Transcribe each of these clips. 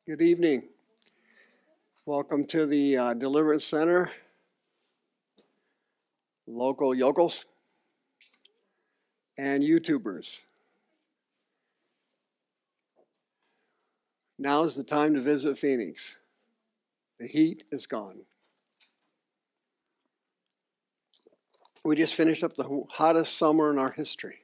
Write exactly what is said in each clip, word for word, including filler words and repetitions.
Good evening. Welcome to the uh, Deliverance Center, local yokels, and YouTubers. Now's the time to visit Phoenix. The heat is gone. We just finished up the hottest summer in our history.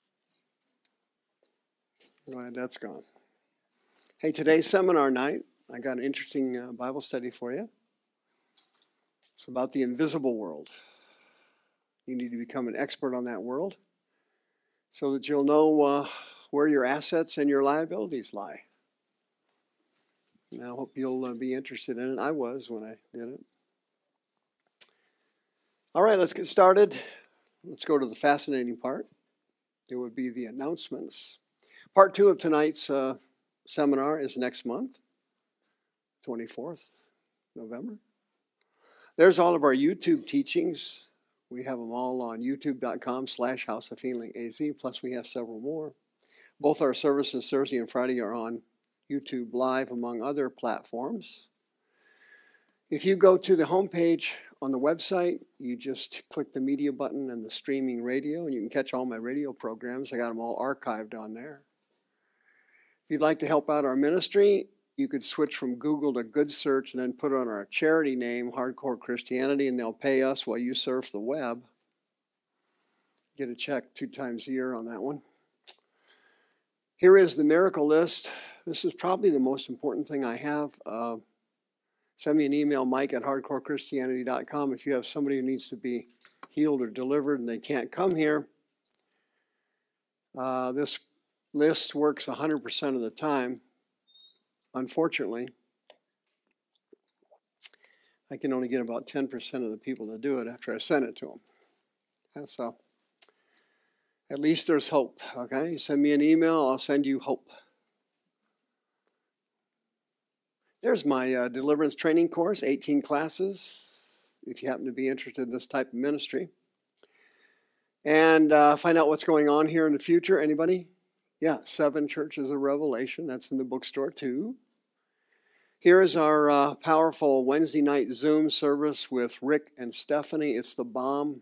Glad that's gone. Hey, today's seminar night, I got an interesting uh, Bible study for you. It's about the invisible world. You need to become an expert on that world so that you'll know uh, where your assets and your liabilities lie. And I hope you'll uh, be interested in it. I was when I did it. All right, let's get started. Let's go to the fascinating part. It would be the announcements. Part two of tonight's uh, seminar is next month, twenty-fourth November. There's all of our YouTube teachings. We have them all on youtube.com slash House of Healing AZ, plus we have several more. Both our services, Thursday and Friday, are on YouTube Live, among other platforms. If you go to the homepage on the website, you just click the media button and the streaming radio, and you can catch all my radio programs. I got them all archived on there. If you'd like to help out our ministry, you could switch from Google to Good Search and then put on our charity name, Hardcore Christianity, and they'll pay us while you surf the web. Get a check two times a year on that one. Here is the miracle list. This is probably the most important thing I have. Uh, send me an email, Mike at hardcore christianity dot com, if you have somebody who needs to be healed or delivered and they can't come here. Uh, this list works one hundred percent of the time. Unfortunately, I can only get about ten percent of the people to do it after I send it to them. And so, at least there's hope, okay? You send me an email, I'll send you hope. There's my uh, deliverance training course, eighteen classes, if you happen to be interested in this type of ministry. And uh, find out what's going on here in the future. Anybody? Yeah, Seven Churches of Revelation. That's in the bookstore too. Here is our uh, powerful Wednesday night Zoom service with Rick and Stephanie. It's the bomb.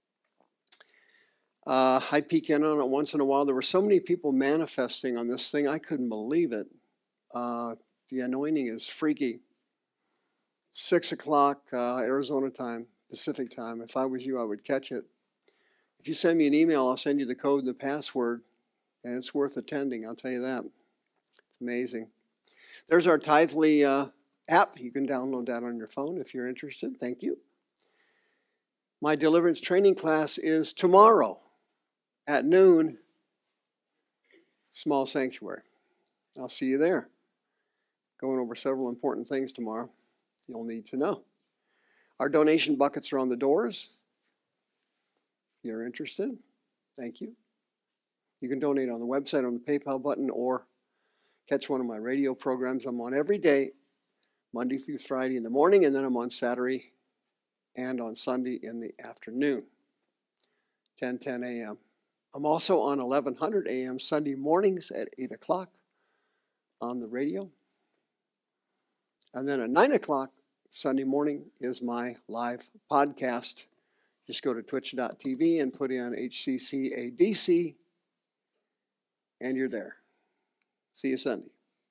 Uh, I peek in on it once in a while. There were so many people manifesting on this thing, I couldn't believe it. Uh, the anointing is freaky. Six o'clock uh, Arizona time, Pacific time. If I was you, I would catch it. If you send me an email, I'll send you the code and the password. And it's worth attending, I'll tell you that. It's amazing. There's our Tithely uh, app. You can download that on your phone if you're interested. Thank you. My deliverance training class is tomorrow at noon, Small Sanctuary. I'll see you there. Going over several important things tomorrow you'll need to know. Our donation buckets are on the doors. If you're interested, thank you. You can donate on the website, on the PayPal button, or catch one of my radio programs. I'm on every day, Monday through Friday in the morning, and then I'm on Saturday and on Sunday in the afternoon, ten ten a.m. I'm also on eleven hundred a.m. Sunday mornings at eight o'clock on the radio. And then at nine o'clock Sunday morning is my live podcast. Just go to twitch dot t v and put in H C C A D C. And you're there. See you Sunday.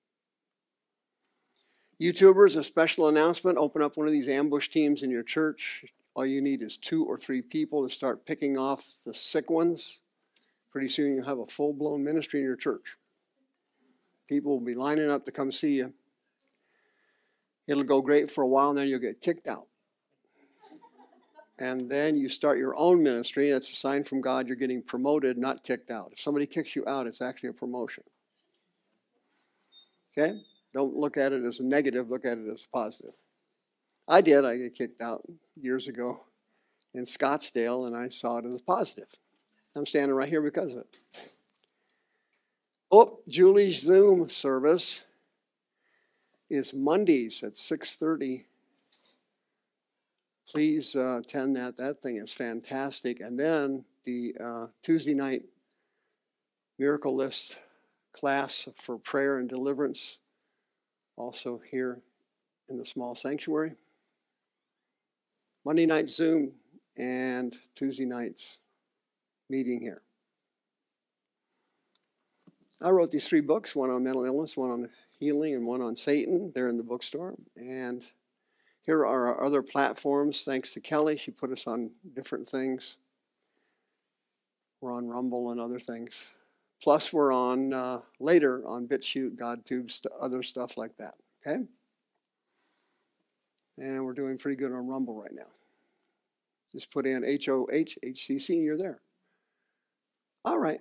YouTubers, a special announcement. Open up one of these ambush teams in your church. All you need is two or three people to start picking off the sick ones. Pretty soon you'll have a full-blown ministry in your church. People will be lining up to come see you. It'll go great for a while, and then you'll get kicked out. And then you start your own ministry. That's a sign from God you're getting promoted, not kicked out. If somebody kicks you out, it's actually a promotion. Okay? Don't look at it as a negative. Look at it as a positive. I did. I get kicked out years ago in Scottsdale, and I saw it as a positive. I'm standing right here because of it. Oh, Julie's Zoom service is Mondays at six thirty. Please uh, attend that. That thing is fantastic. And then the uh, Tuesday night Miracle List class for prayer and deliverance Also here in the small sanctuary. Monday night Zoom and Tuesday nights meeting here. I wrote these three books, one on mental illness, one on healing, and one on Satan. They're in the bookstore. And here are our other platforms. Thanks to Kelly, she put us on different things. We're on Rumble and other things. Plus, we're on, uh, later, on BitChute, GodTube, st- other stuff like that, okay? And we're doing pretty good on Rumble right now. Just put in H O H H C C and you're there. All right.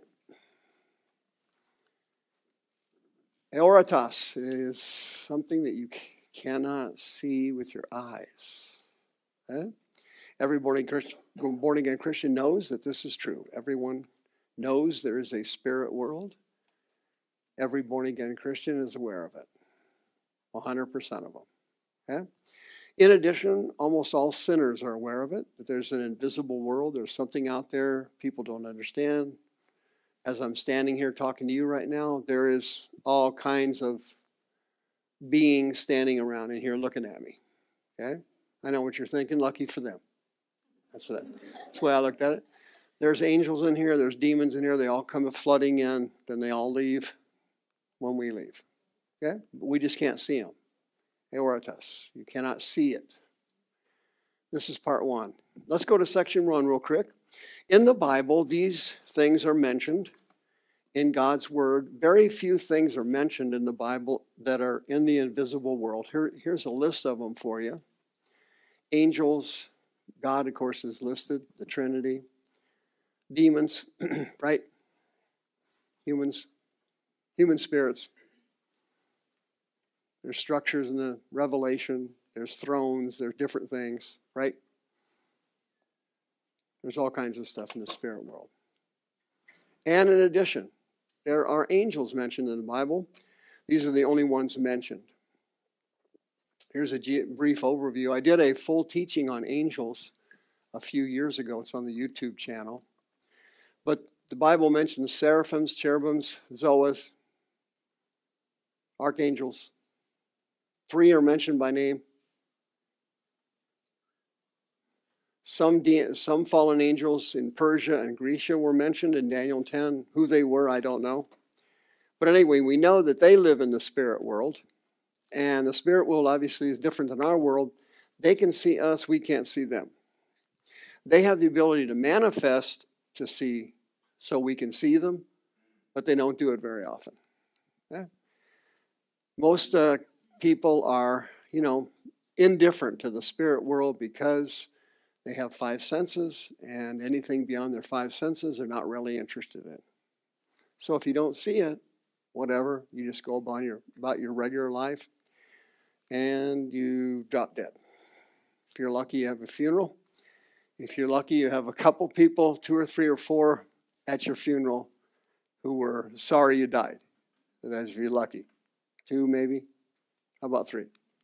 Aoritas is something that you cannot see with your eyes. Okay? Every born-again Christian knows that this is true. Everyone knows there is a spirit world. Every born-again Christian is aware of it. one hundred percent of them. Okay? In addition, almost all sinners are aware of it, that there's an invisible world. There's something out there people don't understand. As I'm standing here talking to you right now, there is all kinds of beings standing around in here looking at me. Okay? I know what you're thinking. Lucky for them. That's, what I, that's the way I looked at it. There's angels in here. There's demons in here. They all come flooding in. Then they all leave when we leave. Okay? But we just can't see them. Aoritas. You cannot see it. This is part one. Let's go to section one real quick. In the Bible, these things are mentioned in God's Word. Very few things are mentioned in the Bible that are in the invisible world. Here, here's a list of them for you. Angels, God, of course, is listed, the Trinity. Demons, right? Humans, human spirits. There's structures in the Revelation. There's thrones. There's different things, right? There's all kinds of stuff in the spirit world. And in addition, there are angels mentioned in the Bible. These are the only ones mentioned. Here's a brief overview. I did a full teaching on angels a few years ago. It's on the YouTube channel. But the Bible mentions seraphims, cherubims, zoas, archangels. Three are mentioned by name. Some, de- some fallen angels in Persia and Grecia were mentioned in Daniel ten. Who they were, I don't know. But anyway, we know that they live in the spirit world. And the spirit world obviously is different than our world. They can see us, we can't see them. They have the ability to manifest to see so we can see them, but they don't do it very often. Yeah. Most uh, people are, you know, indifferent to the spirit world because they have five senses, and anything beyond their five senses they're not really interested in. So if you don't see it, whatever, you just go about your, about your regular life, and you drop dead. If you're lucky, you have a funeral. If you're lucky, you have a couple people, two or three or four, at your funeral who were sorry you died. That's if you're lucky. Two, maybe. How about three?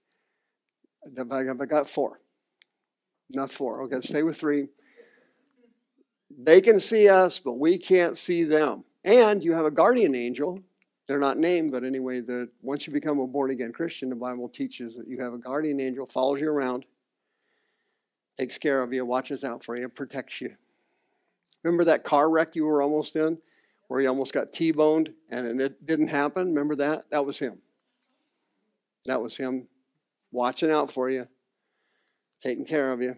I got four. Not four. Okay, stay with three. They can see us, but we can't see them. And you have a guardian angel. They're not named, but anyway, once you become a born-again Christian, the Bible teaches that you have a guardian angel, follows you around, takes care of you, watches out for you, protects you. Remember that car wreck you were almost in, where you almost got T-boned, and it didn't happen? Remember that? That was him. That was him watching out for you, taking care of you.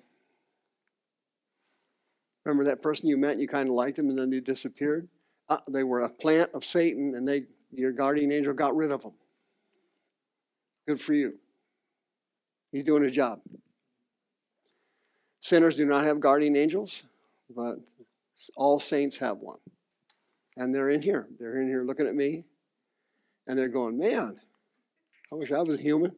Remember that person you met and you kind of liked them and then they disappeared? Uh, they were a plant of Satan and they, your guardian angel got rid of them. Good for you. He's doing his job. Sinners do not have guardian angels, but all saints have one. And they're in here. They're in here looking at me and they're going, man, I wish I was human.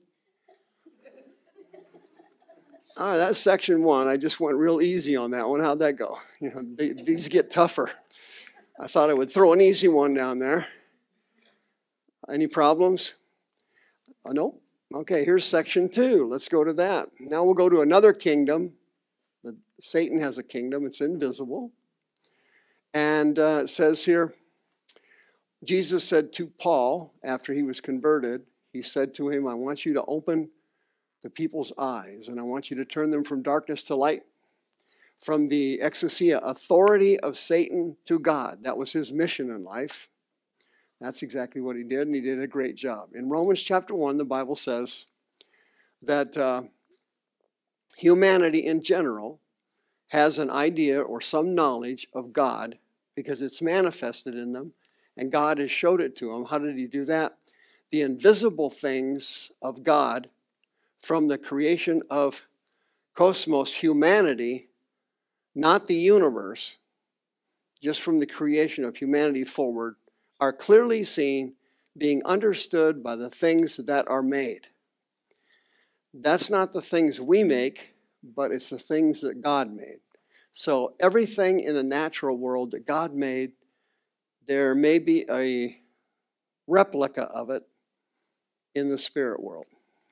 All right, that's section one. I just went real easy on that one. How'd that go? You know, they, these get tougher. I thought I would throw an easy one down there. Any problems? Oh, nope. Okay, here's section two. Let's go to that. Now we'll go to another kingdom. Satan has a kingdom. It's invisible. And uh, it says here, Jesus said to Paul, after he was converted, he said to him, I want you to open the people's eyes, and I want you to turn them from darkness to light, from the exousia, authority of Satan, to God. That was his mission in life. That's exactly what he did, and he did a great job. In Romans chapter one, the Bible says that uh, humanity in general has an idea or some knowledge of God because it's manifested in them, and God has showed it to them. How did he do that? The invisible things of God from the creation of cosmos, humanity, not the universe, just from the creation of humanity forward, are clearly seen, being understood by the things that are made. That's not the things we make, but it's the things that God made. So everything in the natural world that God made, there may be a replica of it in the spirit world.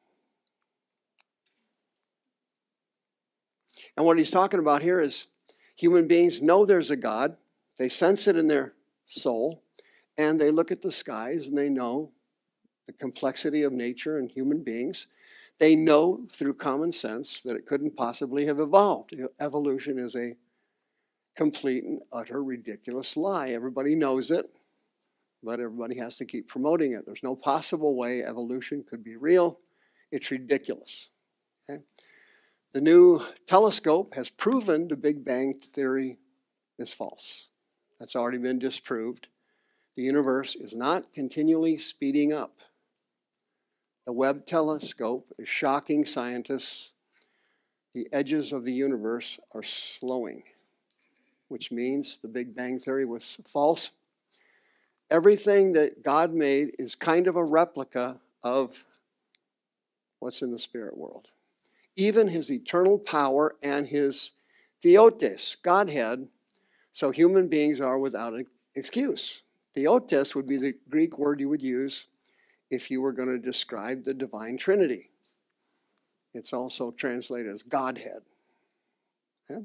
And what he's talking about here is human beings know there's a God. They sense it in their soul. And they look at the skies and they know the complexity of nature and human beings. They know through common sense that it couldn't possibly have evolved. Evolution is a complete and utter ridiculous lie. Everybody knows it, but everybody has to keep promoting it. There's no possible way evolution could be real. It's ridiculous. Okay? The new telescope has proven the Big Bang theory is false. That's already been disproved. The universe is not continually speeding up. The Webb telescope is shocking scientists. The edges of the universe are slowing, which means the Big Bang theory was false. Everything that God made is kind of a replica of what's in the spirit world. Even his eternal power and his theotes, Godhead, so human beings are without an excuse. Theotes would be the Greek word you would use if you were going to describe the divine Trinity. It's also translated as Godhead. Okay?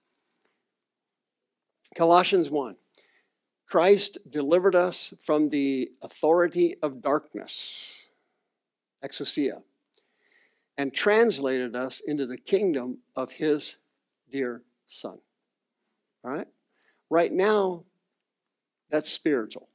Colossians one. Christ delivered us from the authority of darkness, exousia, and translated us into the kingdom of his dear Son. All right? Right now, that's spiritual.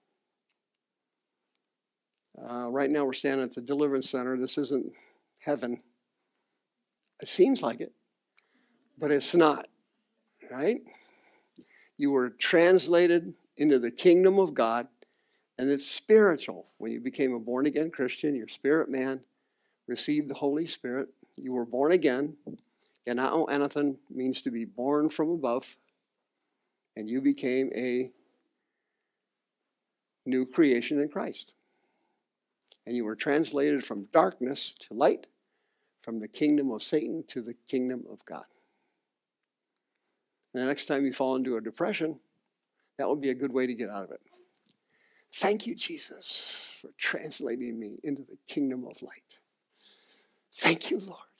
Uh, right now, we're standing at the Deliverance Center. This isn't heaven. It seems like it, but it's not. Right? You were translated into the kingdom of God, and it's spiritual. When you became a born-again Christian, your spirit man received the Holy Spirit. You were born again. Genao anathan means to be born from above, and you became a new creation in Christ. And you were translated from darkness to light, from the kingdom of Satan to the kingdom of God. And the next time you fall into a depression, that would be a good way to get out of it. Thank you, Jesus, for translating me into the kingdom of light. Thank you, Lord.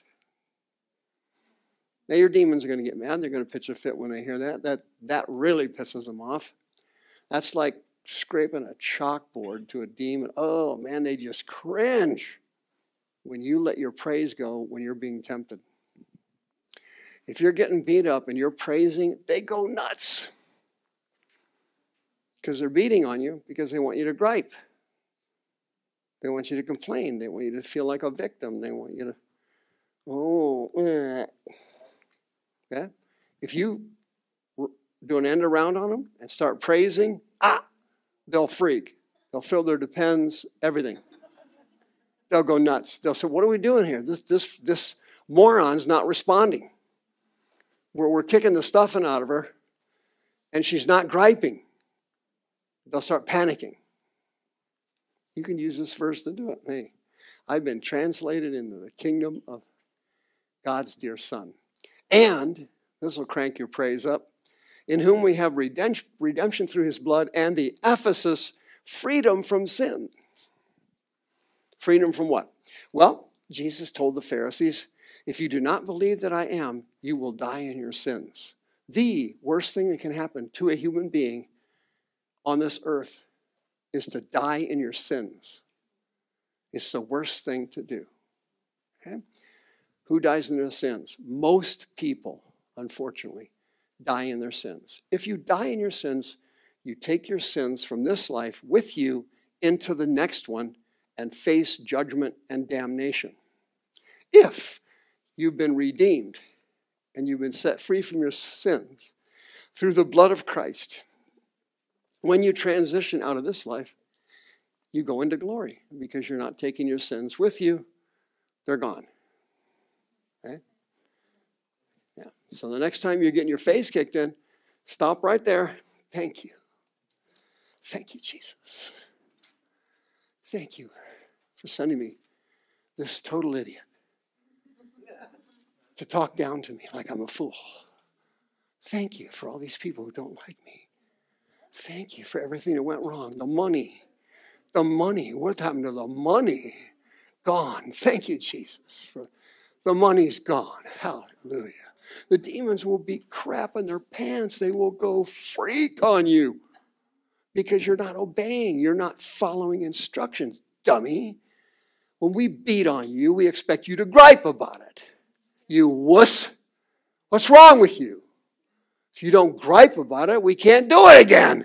Now your demons are going to get mad. They're going to pitch a fit when they hear that. That, that really pisses them off. That's like scraping a chalkboard to a demon. Oh, man, they just cringe when you let your praise go when you're being tempted. If you're getting beat up and you're praising, they go nuts. Because they're beating on you because they want you to gripe. They want you to complain. They want you to feel like a victim. They want you to, oh, eh. Okay? If you do an end around on them and start praising, ah, they'll freak. They'll feel their depends, everything. They'll go nuts. They'll say, what are we doing here? This, this, this moron's not responding. We're, we're kicking the stuffing out of her, and she's not griping. They'll start panicking. You can use this verse to do it. Hey, I've been translated into the kingdom of God's dear Son. And, this will crank your praise up, in whom we have redemption through his blood and the Ephesus, freedom from sin. Freedom from what? Well, Jesus told the Pharisees, if you do not believe that I am, you will die in your sins. The worst thing that can happen to a human being on this earth is to die in your sins. It's the worst thing to do. Okay? Who dies in their sins? Most people, unfortunately, die in their sins. If you die in your sins, you take your sins from this life with you into the next one and face judgment and damnation. If you've been redeemed and you've been set free from your sins through the blood of Christ, when you transition out of this life, you go into glory because you're not taking your sins with you. They're gone. Okay? Yeah. So the next time you're getting your face kicked in, stop right there. Thank you. Thank you, Jesus. Thank you for sending me this total idiot to talk down to me like I'm a fool. Thank you for all these people who don't like me. Thank you for everything that went wrong. The money. The money. What happened to the money? Gone. Thank you, Jesus. For the money's gone. Hallelujah. The demons will be crapping their pants. They will go freak on you because you're not obeying. You're not following instructions, dummy. When we beat on you, we expect you to gripe about it. You wuss. What's wrong with you? If you don't gripe about it, we can't do it again.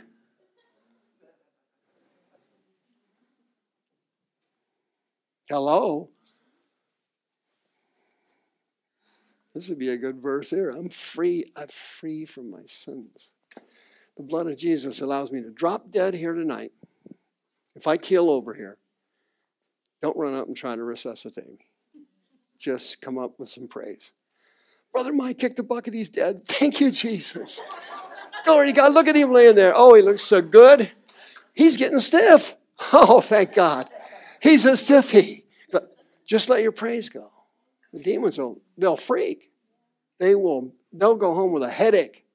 Hello? This would be a good verse here. I'm free. I'm free from my sins. The blood of Jesus allows me to drop dead here tonight. If I keel over here, don't run up and try to resuscitate me. Just come up with some praise. Brother Mike kicked the bucket. He's dead. Thank you, Jesus. Glory to God. Look at him laying there. Oh, he looks so good. He's getting stiff. Oh, thank God. He's a stiffy. But just let your praise go. The demons will, they'll freak. They will, they'll go home with a headache.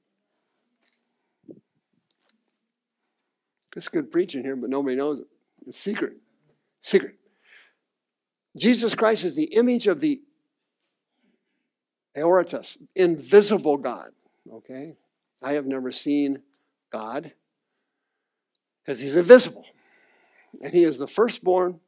It's good preaching here, but nobody knows it. It's secret. Secret. Jesus Christ is the image of the Aoritas, invisible God. Okay? I have never seen God because he's invisible. And he is the firstborn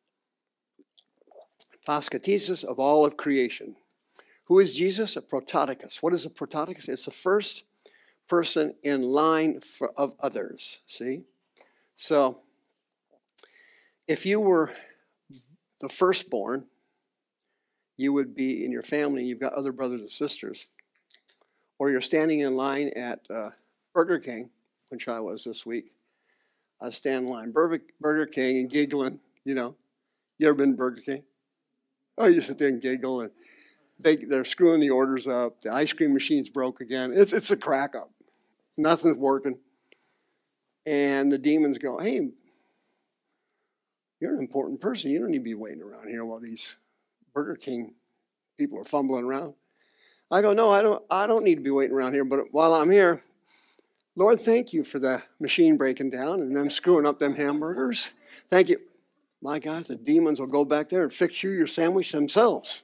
Paskatesis of all of creation. Who is Jesus? A prototokos. What is a prototokos? It's the first person in line for, of others. See? So, if you were the firstborn, you would be in your family and you've got other brothers and sisters. Or you're standing in line at uh, Burger King, which I was this week. I was standing in line Burger, Burger King and giggling, you know. You ever been to Burger King? Oh, you sit there and giggle, and they, they're screwing the orders up. The ice cream machine's broke again. It's, it's a crack up. Nothing's working. And the demons go, hey, you're an important person. You don't need to be waiting around here while these Burger King people are fumbling around. I go, no, I don't, I don't need to be waiting around here. But while I'm here, Lord, thank you for the machine breaking down and them screwing up them hamburgers. Thank you. My God, the demons will go back there and fix you your sandwich themselves.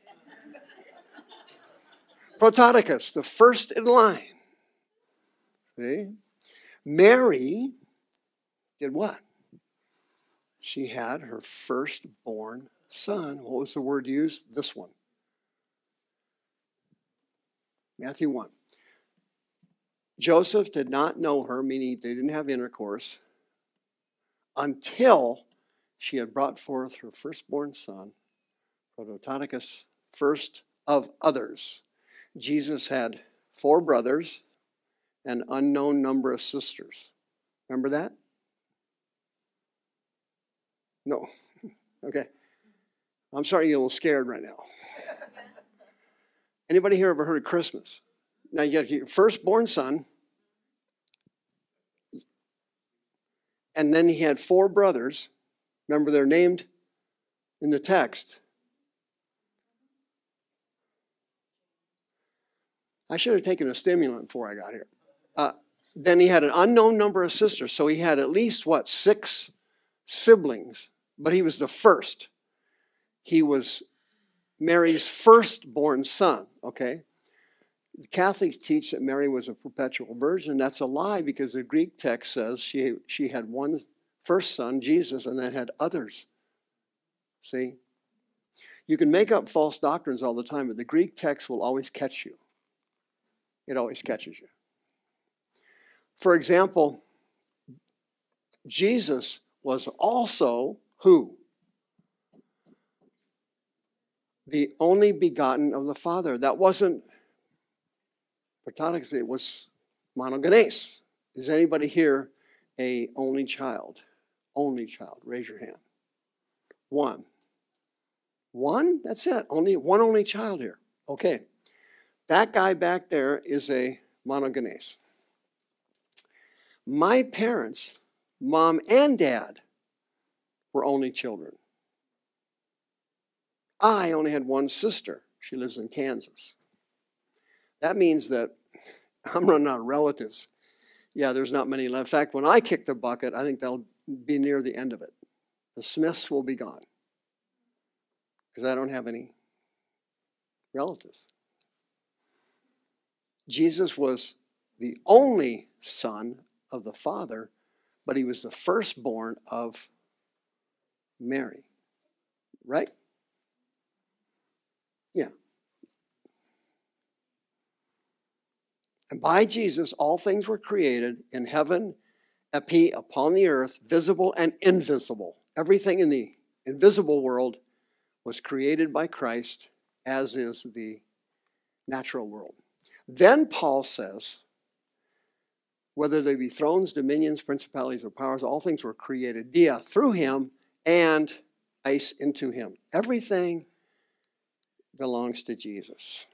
Prototokos, the first in line. See? Mary did what? She had her firstborn son. What was the word used? This one. Matthew one. Joseph did not know her, meaning they didn't have intercourse, until she had brought forth her firstborn son, Prototokos, first of others. Jesus had four brothers, an unknown number of sisters. Remember that? No. Okay. I'm starting to get a little scared right now. Anybody here ever heard of Christmas? Now you got your firstborn son, and then he had four brothers. Remember, they're named in the text. I should have taken a stimulant before I got here. Uh, then he had an unknown number of sisters. So he had at least, what, six siblings. But he was the first. He was Mary's firstborn son, okay? The Catholics teach that Mary was a perpetual virgin. That's a lie because the Greek text says she, she had one first son, Jesus, and then had others. See? You can make up false doctrines all the time, but the Greek text will always catch you. It always catches you. For example, Jesus was also who? The only begotten of the Father. That wasn't prototypes, it was monogenes. Is anybody here a only child? Only child. Raise your hand. One. One? That's it. Only one only child here. Okay. That guy back there is a monogenes. My parents, mom and dad, were only children. I only had one sister. She lives in Kansas. That means that I'm running out of relatives. Yeah, there's not many left. In fact, when I kick the bucket, I think they'll be near the end of it. The Smiths will be gone because I don't have any relatives. Jesus was the only son of the Father, but he was the firstborn of Mary. Right? Yeah. And by Jesus, all things were created in heaven, epi, upon the earth, visible and invisible. Everything in the invisible world was created by Christ, as is the natural world. Then Paul says, whether they be thrones, dominions, principalities, or powers, all things were created, dia, through him, and eis, into him. Everything belongs to Jesus.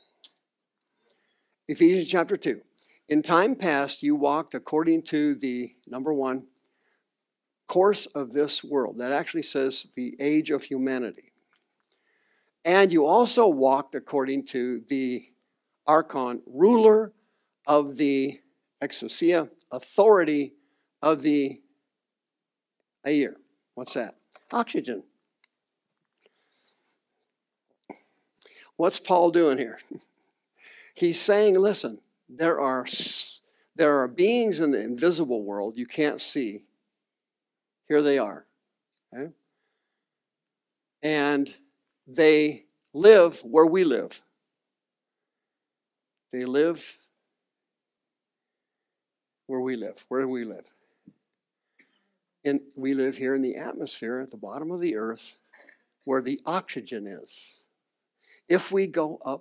Ephesians chapter two. In time past, you walked according to the, number one, course of this world. That actually says the age of humanity. And you also walked according to the archon, ruler of the exousia, authority of the air. What's that? Oxygen. What's Paul doing here? He's saying, listen, there are, there are beings in the invisible world you can't see. Here they are. Okay? And they live where we live. They live where we live. Where do we live? And we live here in the atmosphere at the bottom of the earth where the oxygen is. If we go up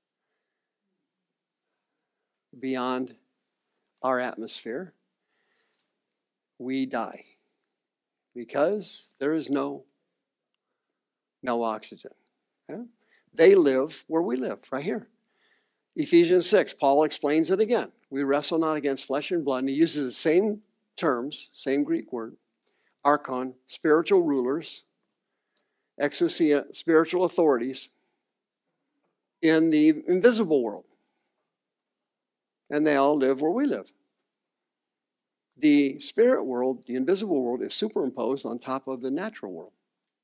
beyond our atmosphere, we die because there is no, no oxygen. Okay? They live where we live, right here. Ephesians six, Paul explains it again. We wrestle not against flesh and blood, and he uses the same terms, same Greek word, archon, spiritual rulers, exousia, spiritual authorities, in the invisible world. And they all live where we live. The spirit world, the invisible world, is superimposed on top of the natural world.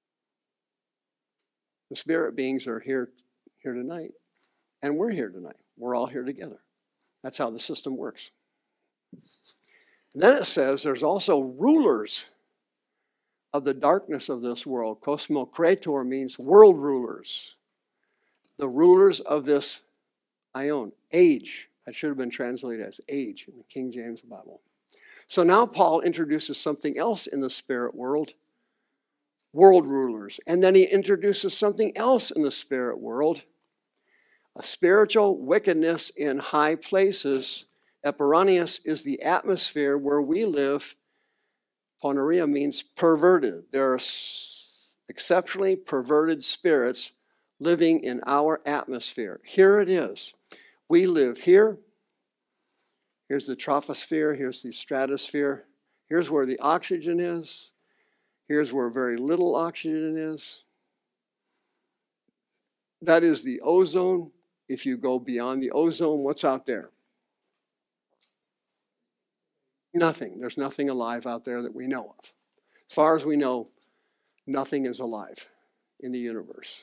The spirit beings are here, here tonight, and we're here tonight. We're all here together. That's how the system works. And then it says there's also rulers of the darkness of this world. Kosmokretor means world rulers. The rulers of this aion, age. That should have been translated as age in the King James Bible. So now Paul introduces something else in the spirit world, world rulers. And then he introduces something else in the spirit world, a spiritual wickedness in high places. Eperonius is the atmosphere where we live. Poneria means perverted. There are exceptionally perverted spirits living in our atmosphere. Here it is. We live here. Here's the troposphere. Here's the stratosphere. Here's where the oxygen is. Here's where very little oxygen is. That is the ozone. If you go beyond the ozone, what's out there? Nothing. There's nothing alive out there that we know of. As far as we know, nothing is alive in the universe.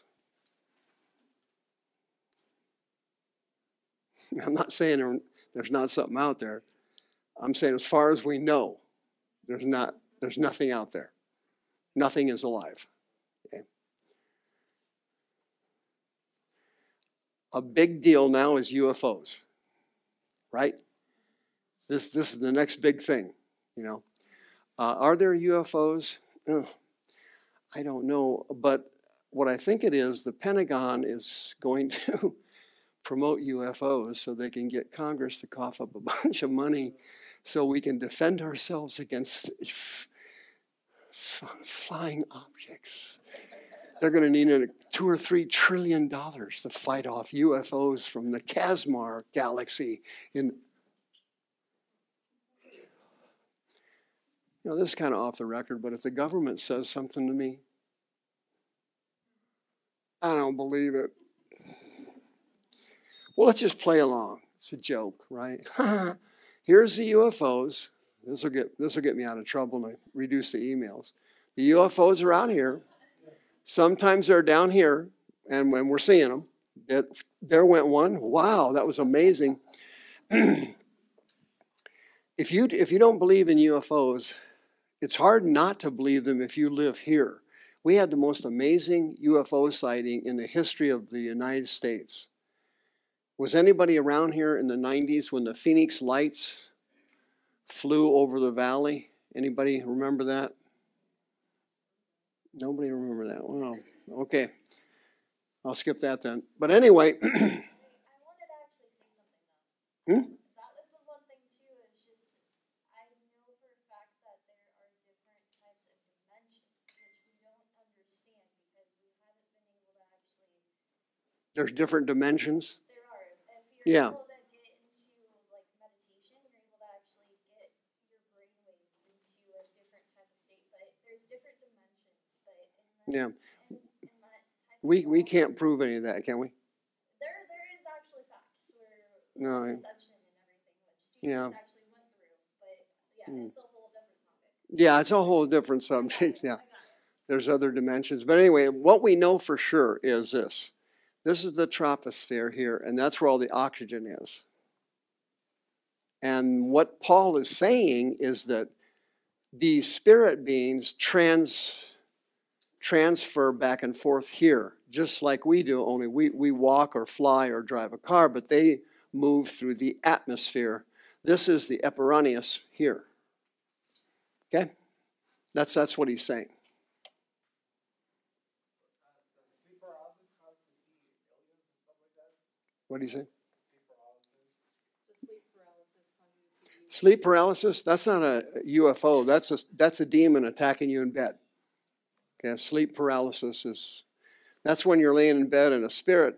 I'm not saying there's not something out there. I'm saying as far as we know, there's not, there's nothing out there. Nothing is alive. Okay? a big deal now is U F Os, right? This, this is the next big thing, you know. Uh, are there U F Os? Ugh, I don't know. But what I think it is, the Pentagon is going to promote U F Os so they can get Congress to cough up a bunch of money so we can defend ourselves against f- f- flying objects. They're going to need a two or three trillion dollars to fight off U F Os from the Casmar galaxy. In you know, this is kind of off the record, but if the government says something to me, I don't believe it. Well, let's just play along. It's a joke, right? Here's the U F Os. This will get this will get me out of trouble and reduce the emails. The U F Os are out here. Sometimes they're down here, and when we're seeing them, it, there went one. Wow, that was amazing. if you if you don't believe in U F Os, it's hard not to believe them if you live here. We had the most amazing U F O sighting in the history of the United States. Was anybody around here in the nineties when the Phoenix Lights flew over the valley? Anybody remember that? Nobody remember that. Wow. Okay. I'll skip that then. But anyway. I wanted to actually say something though. Hmm? That was the one thing too, is just, I know for a fact that there are different types of dimensions, which we don't understand because we haven't been able to actually. There's different dimensions? There are. If you're Yeah. able to get into like meditation, you're able to actually get your brain waves into a different type of state. But there's different dimensions. But in the, Yeah. in, in that type We of we world, can't prove any of that, can we? There there is actually facts where No. ascension and everything, which Jesus Yeah. actually went through. But yeah, Mm. it's a whole different topic. Yeah, it's a whole different subject. Yeah. There's other dimensions. But anyway, what we know for sure is this. This is the troposphere here, and that's where all the oxygen is. And what Paul is saying is that these spirit beings trans, transfer back and forth here, just like we do, only we, we walk or fly or drive a car, but they move through the atmosphere. This is the Epiphanius here. Okay? That's, that's what he's saying. What do you say? Sleep paralysis. Sleep paralysis, that's not a U F O. That's a, that's a demon attacking you in bed. Okay, sleep paralysis is, that's when you're laying in bed and a spirit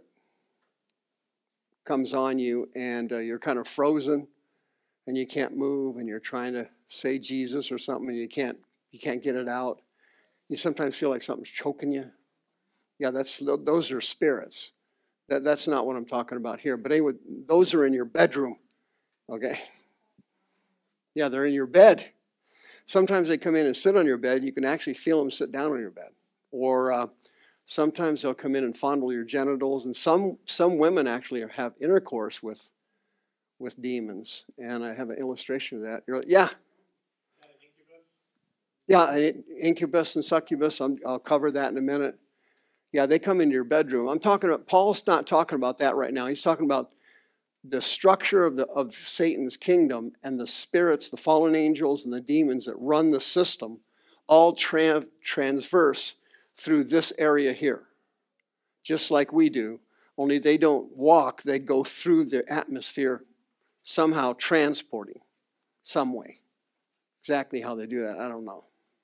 comes on you and uh, you're kind of frozen and you can't move and you're trying to say Jesus or something and you can't, you can't get it out. You sometimes feel like something's choking you. Yeah, that's those are spirits. That, that's not what I'm talking about here. But anyway, those are in your bedroom. Okay? Yeah, they're in your bed. Sometimes they come in and sit on your bed. You can actually feel them sit down on your bed. Or uh, sometimes they'll come in and fondle your genitals. And some some women actually have intercourse with with demons. And I have an illustration of that. You're like, yeah. Is that an incubus? Yeah, incubus and succubus. I'm, I'll cover that in a minute. Yeah, they come into your bedroom. I'm talking about, Paul's not talking about that right now. He's talking about the structure of the of Satan's kingdom and the spirits, the fallen angels and the demons that run the system, all tra- transverse through this area here. Just like we do, only they don't walk, they go through the atmosphere, somehow transporting some way. Exactly how they do that, I don't know.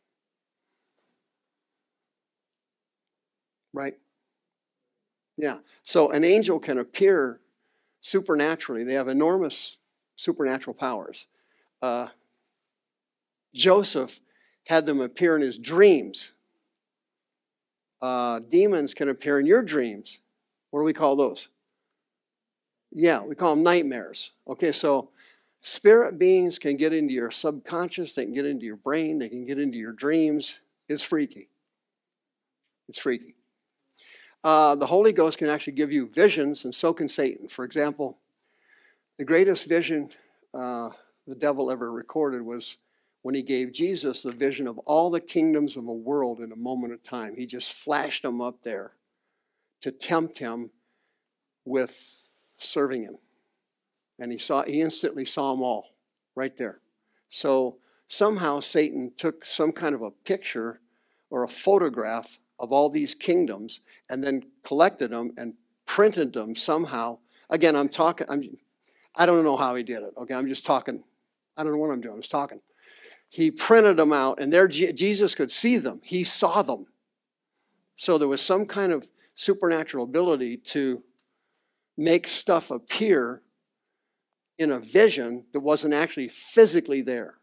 Right? Yeah. So an angel can appear supernaturally. They have enormous supernatural powers. Uh, Joseph had them appear in his dreams. Uh, demons can appear in your dreams. What do we call those? Yeah, we call them nightmares. Okay, so spirit beings can get into your subconscious. They can get into your brain. They can get into your dreams. It's freaky. It's freaky. Uh, the Holy Ghost can actually give you visions, and so can Satan. For example, the greatest vision uh, the devil ever recorded was when he gave Jesus the vision of all the kingdoms of the world in a moment of time. He just flashed them up there to tempt him with serving him. And he saw, he instantly saw them all right there. So somehow Satan took some kind of a picture or a photograph of all these kingdoms and then collected them and printed them somehow. Again, I'm talking, I'm, I don't know how he did it. Okay, I'm just talking. I don't know what I'm doing. I'm just talking. He printed them out, and there Jesus could see them. He saw them. So there was some kind of supernatural ability to make stuff appear in a vision that wasn't actually physically there.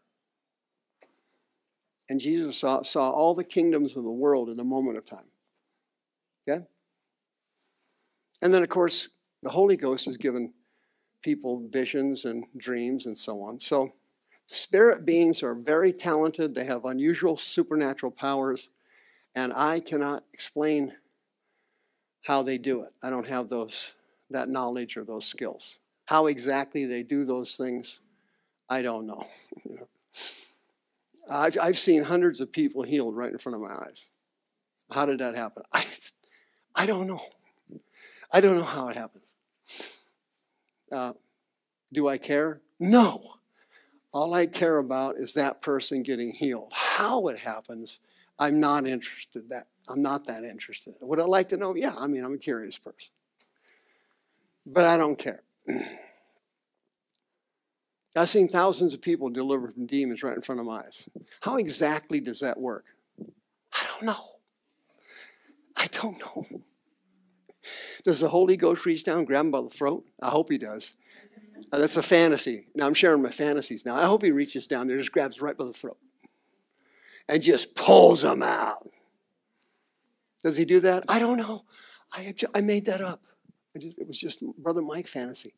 And Jesus saw, saw all the kingdoms of the world in a moment of time. Okay? And then, of course, the Holy Ghost has given people visions and dreams and so on. So spirit beings are very talented. They have unusual supernatural powers. And I cannot explain how they do it. I don't have those that knowledge or those skills. How exactly they do those things, I don't know. I've, I've seen hundreds of people healed right in front of my eyes. How did that happen? I, I don't know. I don't know how it happened. Uh, do I care? No. All I care about is that person getting healed. How it happens, I'm not interested. That I'm not that interested. Would I like to know? Yeah, I mean, I'm a curious person. But I don't care. I've seen thousands of people delivered from demons right in front of my eyes. How exactly does that work? I don't know. I don't know. Does the Holy Ghost reach down and grab him by the throat? I hope he does. Uh, that's a fantasy. Now, I'm sharing my fantasies now. I hope he reaches down there, just grabs right by the throat, and just pulls him out. Does he do that? I don't know. I, I made that up. I just, it was just Brother Mike fantasy.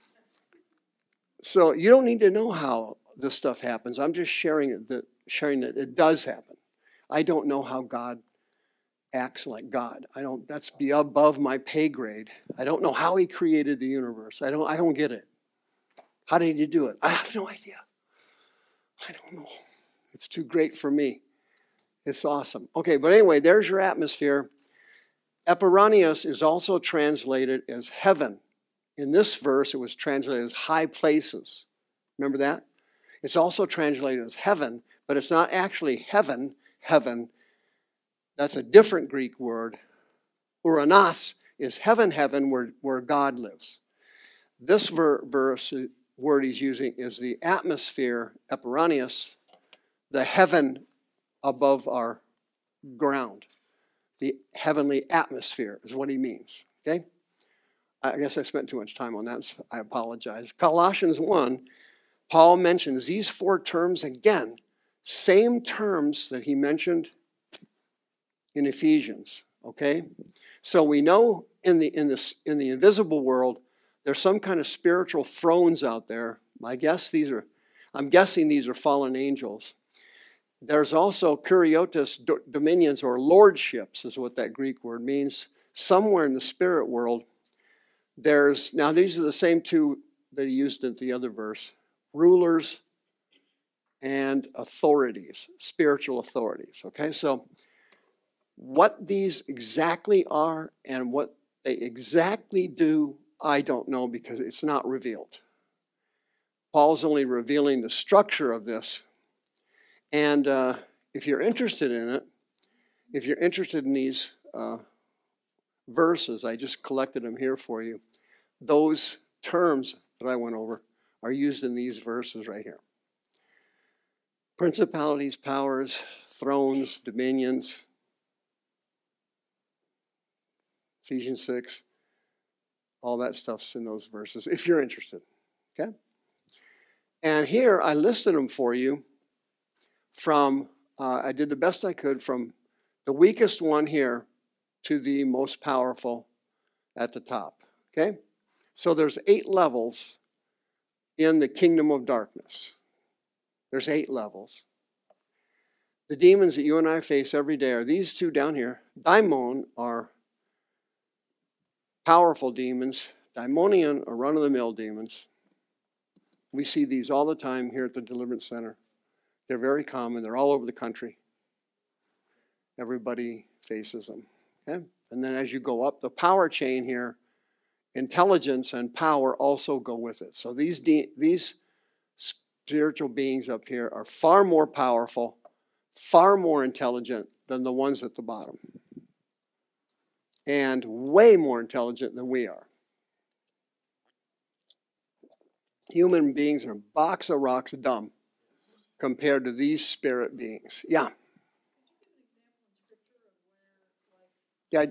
So you don't need to know how this stuff happens. I'm just sharing it, that, sharing that it does happen. I don't know how God acts like God. I don't. That's be above my pay grade. I don't know how he created the universe. I don't. I don't get it. How did he do it? I have no idea. I don't know. It's too great for me. It's awesome. Okay, but anyway, there's your atmosphere. Epiranios is also translated as heaven. In this verse, it was translated as high places. Remember that? It's also translated as heaven, but it's not actually heaven, heaven. That's a different Greek word. Uranos is heaven, heaven, where, where God lives. This ver- verse, word he's using is the atmosphere, epiranios, the heaven above our ground. The heavenly atmosphere is what he means. Okay? I guess I spent too much time on that, so I apologize. Colossians one, Paul mentions these four terms again, same terms that he mentioned in Ephesians. Okay? So we know in the in this in the invisible world, there's some kind of spiritual thrones out there. I guess these are, I'm guessing these are fallen angels. There's also kuriotes, dominions, or lordships, is what that Greek word means. Somewhere in the spirit world, there's, now these are the same two that he used in the other verse, rulers and authorities, spiritual authorities. Okay, so what these exactly are and what they exactly do, I don't know because it's not revealed. Paul's only revealing the structure of this. And uh, if you're interested in it, if you're interested in these uh, verses, I just collected them here for you. Those terms that I went over are used in these verses right here. Principalities, powers, thrones, dominions. Ephesians six. All that stuff's in those verses, if you're interested. Okay? And here I listed them for you from, uh, I did the best I could from the weakest one here to the most powerful at the top. Okay? So there's eight levels in the kingdom of darkness. There's eight levels. The demons that you and I face every day are these two down here. Daimon are powerful demons. Daimonian are run-of-the-mill demons. We see these all the time here at the Deliverance Center. They're very common. They're all over the country. Everybody faces them. Okay? And then as you go up the power chain here, intelligence and power also go with it. So these, de- these spiritual beings up here are far more powerful, far more intelligent than the ones at the bottom. And way more intelligent than we are. Human beings are a box of rocks dumb compared to these spirit beings. Yeah. Yeah.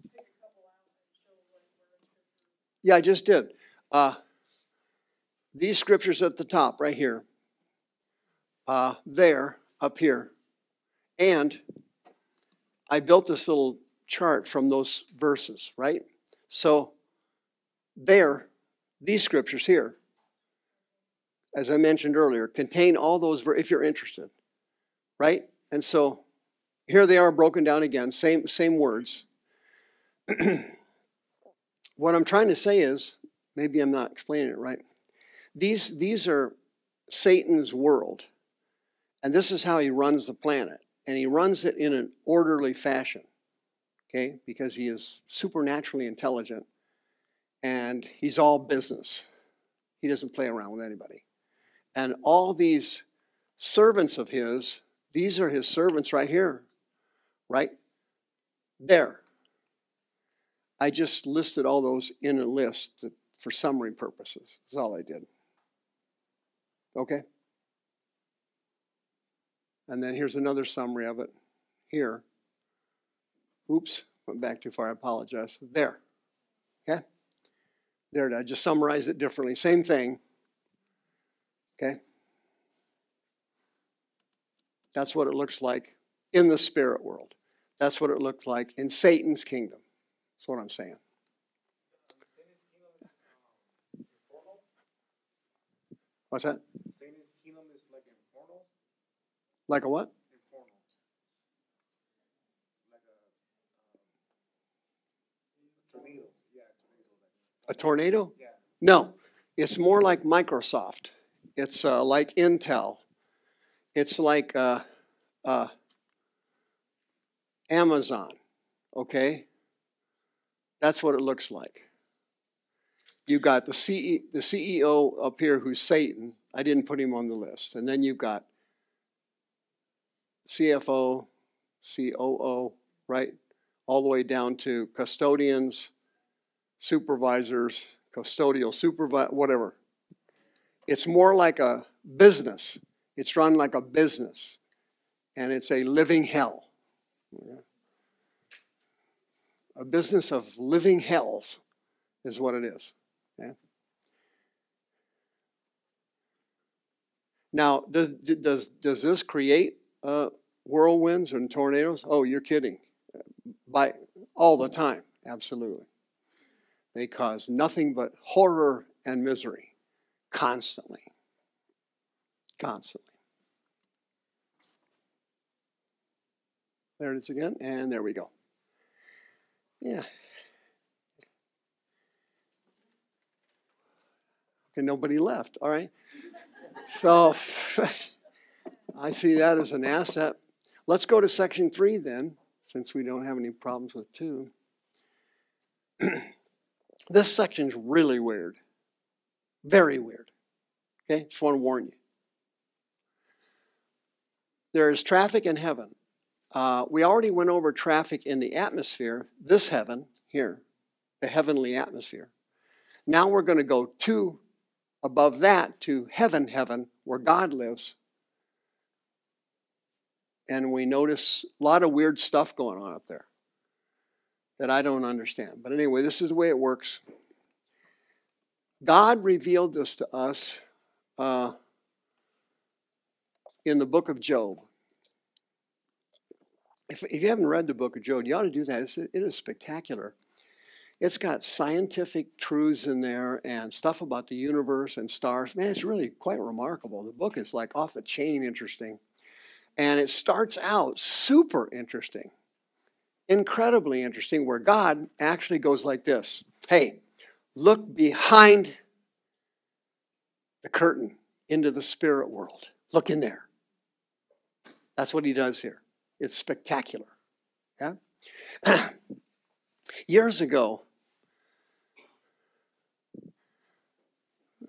Yeah, I just did. Uh, these scriptures at the top, right here, uh, there, up here, and I built this little chart from those verses, right? So there, these scriptures here, as I mentioned earlier, contain all those, ver- if you're interested, right? And so here they are broken down again, same, same words. What I'm trying to say is, maybe I'm not explaining it right. These, these are Satan's world, and this is how he runs the planet. And he runs it in an orderly fashion, okay? Because he is supernaturally intelligent, and he's all business. He doesn't play around with anybody. And all these servants of his, these are his servants right here, right there. I just listed all those in a list that, for summary purposes. That's all I did. Okay? And then here's another summary of it here. Oops, went back too far. I apologize. There. Okay? There, I just summarized it differently. Same thing. Okay? That's what it looks like in the spirit world. That's what it looks like in Satan's kingdom. That's what I'm saying. What's that? Satan's kingdom is like infernal? Like a what? Infernal. Like a, um, a tornado. Yeah, a tornado. A tornado? Yeah. No. It's more like Microsoft. It's uh, like Intel. It's like uh, uh, Amazon. Okay? That's what it looks like. You got the C E, the C E O up here who's Satan. I didn't put him on the list. And then you've got C F O, C O O, right? All the way down to custodians, supervisors, custodial supervisor, whatever. It's more like a business. It's run like a business. And it's a living hell. A business of living hells is what it is. Okay? Now, does, does, does this create uh, whirlwinds and tornadoes? Oh, you're kidding. By all the time, absolutely. They cause nothing but horror and misery, constantly. Constantly. There it is again, and there we go. Yeah. Okay, nobody left, all right? So, I see that as an asset. Let's go to section three then, since we don't have any problems with two. This section's really weird. Very weird. Okay, just want to warn you. There is traffic in heaven. Uh, we already went over traffic in the atmosphere, this heaven here, the heavenly atmosphere. Now we're going to go to, above that, to heaven, heaven, where God lives. And we notice a lot of weird stuff going on up there that I don't understand. But anyway, this is the way it works. God revealed this to us uh, in the book of Job. If, if you haven't read the book of Job, you ought to do that. It's, it is spectacular. It's got scientific truths in there and stuff about the universe and stars. Man, it's really quite remarkable. The book is like off the chain interesting. And it starts out super interesting, incredibly interesting, where God actually goes like this. Hey, look behind the curtain into the spirit world. Look in there. That's what he does here. It's spectacular. Yeah? Years ago,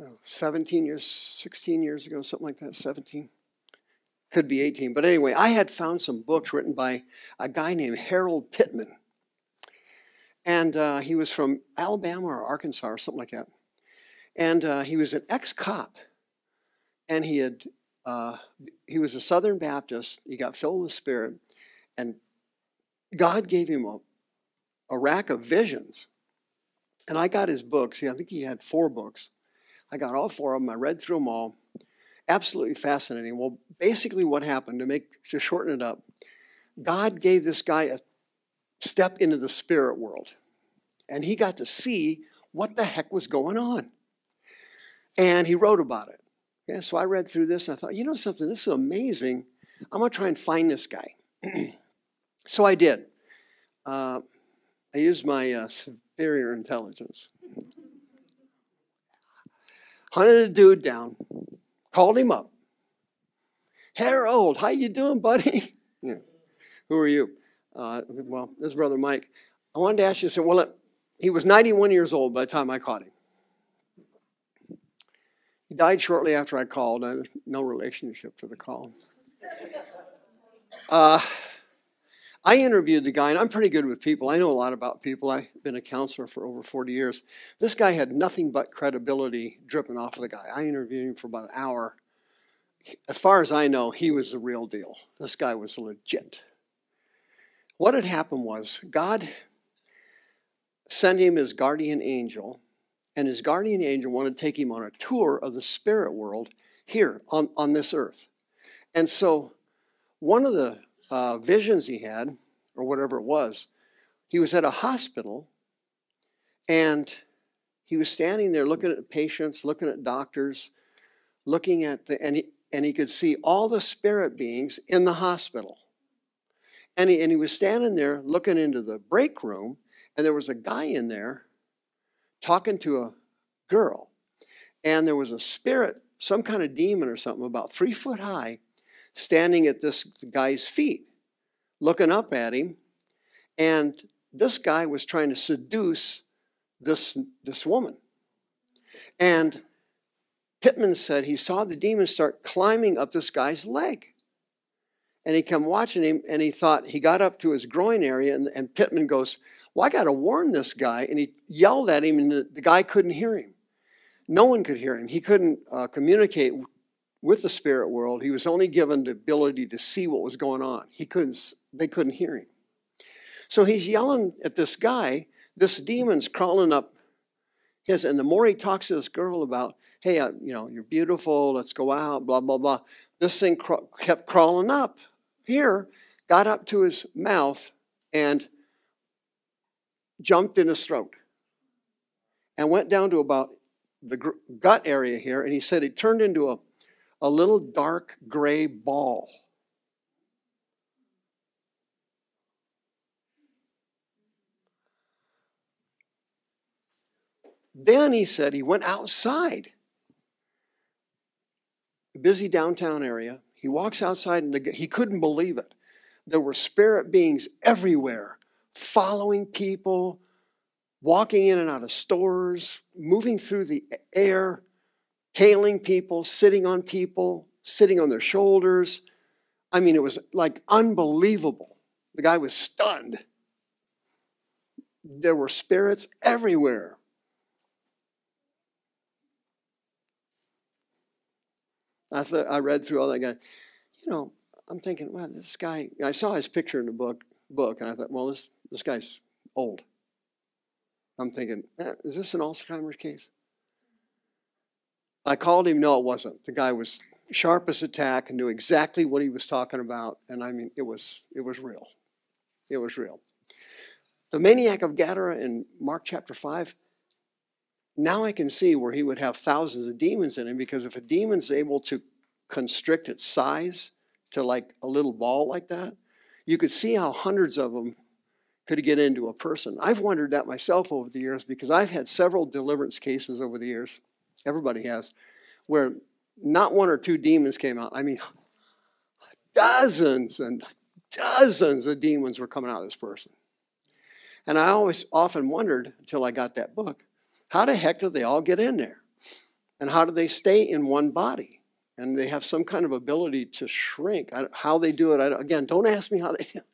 seventeen years, sixteen years ago, something like that, seventeen. Could be eighteen. But anyway, I had found some books written by a guy named Harold Pittman. And uh, he was from Alabama or Arkansas or something like that. And uh, he was an ex-cop. And he had uh, he was a Southern Baptist. He got filled with the Spirit. And God gave him a, a rack of visions. And I got his books. I think he had four books. I got all four of them. I read through them all. Absolutely fascinating. Well, basically what happened, to make to shorten it up, God gave this guy a step into the spirit world. And he got to see what the heck was going on. And he wrote about it. Okay, so I read through this and I thought, you know something, this is amazing. I'm going to try and find this guy. So I did. Uh, I used my uh, superior intelligence. Hunted a dude down. Called him up. Harold, how you doing, buddy? Yeah. Who are you? Uh, well, this is Brother Mike. I wanted to ask you, so, well, it, he was ninety-one years old by the time I caught him. He died shortly after I called. I had no relationship to the call. Uh, I interviewed the guy, and I'm pretty good with people. I know a lot about people. I've been a counselor for over forty years. This guy had nothing but credibility dripping off of the guy. I interviewed him for about an hour. As far as I know, he was the real deal. This guy was legit. What had happened was God sent him his guardian angel, and his guardian angel wanted to take him on a tour of the spirit world here on, on this earth. And so one of the uh, visions he had, or whatever it was, he was at a hospital, and he was standing there looking at patients, looking at doctors, looking at the, and he, and he could see all the spirit beings in the hospital. And he, and he was standing there looking into the break room, and there was a guy in there talking to a girl. And there was a spirit, some kind of demon or something, about three foot high, standing at this guy's feet, looking up at him. And this guy was trying to seduce this, this woman. And Pittman said he saw the demon start climbing up this guy's leg. And he come watching him, and he thought, he got up to his groin area, and, and Pittman goes, well, I got to warn this guy. And he yelled at him, and the, the guy couldn't hear him. No one could hear him. He couldn't uh, communicate with the spirit world. He was only given the ability to see what was going on. He couldn't, they couldn't hear him. So he's yelling at this guy. This demon's crawling up his, and the more he talks to this girl about, hey, uh, you know, you're beautiful, let's go out, blah, blah, blah. This thing cr- kept crawling up here, got up to his mouth, and jumped in his throat. And went down to about the gr- gut area here, and he said it turned into a, a little dark gray ball. Then he said he went outside. A busy downtown area. He walks outside and he couldn't believe it. There were spirit beings everywhere, following people, walking in and out of stores, moving through the air, tailing people, sitting on people, sitting on their shoulders. I mean, it was like unbelievable. The guy was stunned. There were spirits everywhere. I thought, I read through all that guy. You know, I'm thinking, wow, this guy, I saw his picture in the book, book and I thought, well, this, this guy's old. I'm thinking, eh, is this an Alzheimer's case? I called him. No, it wasn't. The guy was sharp as a tack and knew exactly what he was talking about. And I mean, it was, it was real. It was real. The maniac of Gadara in Mark chapter five, now I can see where he would have thousands of demons in him, because if a demon's able to constrict its size to like a little ball like that, you could see how hundreds of them could get into a person. I've wondered that myself over the years, because I've had several deliverance cases over the years, everybody has, where not one or two demons came out. I mean, dozens and dozens of demons were coming out of this person. And I always often wondered, until I got that book, how the heck did they all get in there? And how do they stay in one body? And they have some kind of ability to shrink. I, how they do it, I, again, don't ask me how they do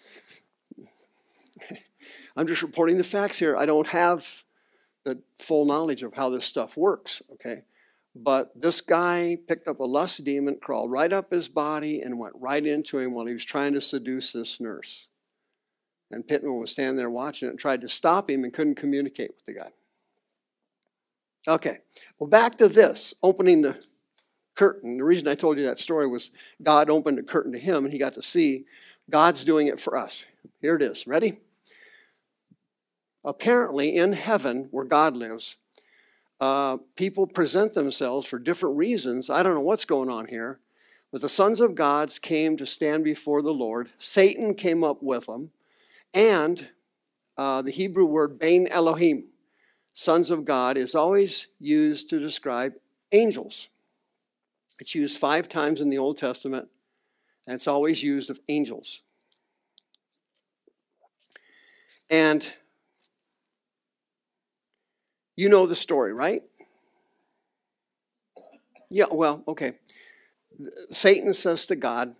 it. I'm just reporting the facts here. I don't have the full knowledge of how this stuff works, okay? But this guy picked up a lust demon, crawled right up his body, and went right into him while he was trying to seduce this nurse. And Pittman was standing there watching it and tried to stop him and couldn't communicate with the guy. Okay, well, back to this, opening the curtain. The reason I told you that story was God opened the curtain to him, and he got to see God's doing it for us. Here it is. Ready? Apparently, in heaven, where God lives, uh, people present themselves for different reasons. I don't know what's going on here. But the sons of God came to stand before the Lord. Satan came up with them. And uh, the Hebrew word Bain Elohim, sons of God, is always used to describe angels. It's used five times in the Old Testament, and it's always used of angels. And you know the story, right? Yeah, well, okay. Satan says to God,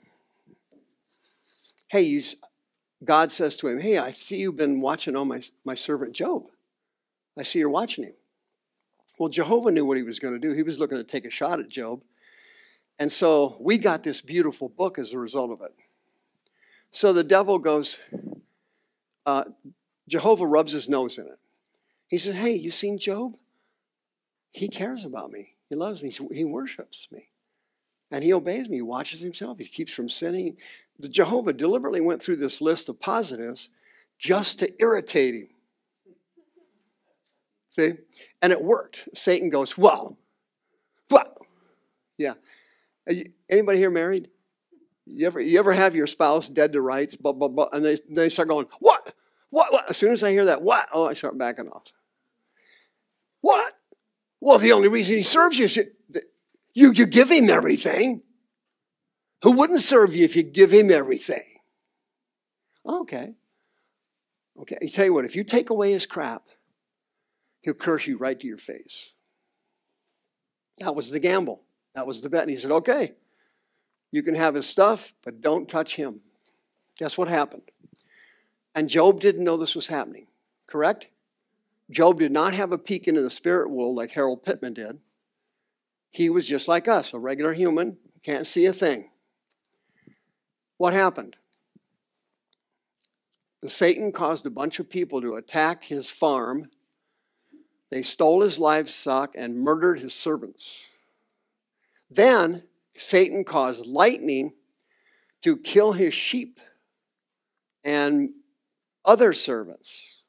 hey, you, God says to him, hey, I see you've been watching on my, my servant Job. I see you're watching him. Well, Jehovah knew what he was going to do. He was looking to take a shot at Job. And so we got this beautiful book as a result of it. So the devil goes, uh, Jehovah rubs his nose in it. He said, hey, you seen Job? He cares about me. He loves me. He worships me. And he obeys me. He watches himself. He keeps from sinning. The Jehovah deliberately went through this list of positives just to irritate him. See? And it worked. Satan goes, well, well. Yeah. Anybody here married? You ever, you ever have your spouse dead to rights, blah, blah, blah, and they, they start going, what? What? What? As soon as I hear that, what? Oh, I start backing off. What? Well, the only reason he serves you is you, you, you give him everything. Who wouldn't serve you if you give him everything? Okay. Okay, I tell you what, if you take away his crap, he'll curse you right to your face. That was the gamble. That was the bet. And he said, okay, you can have his stuff, but don't touch him. Guess what happened? And Job didn't know this was happening, correct? Job did not have a peek into the spirit world like Harold Pittman did. He was just like us, a regular human, can't see a thing. What happened? Satan caused a bunch of people to attack his farm. They stole his livestock and murdered his servants. Then Satan caused lightning to kill his sheep and other servants.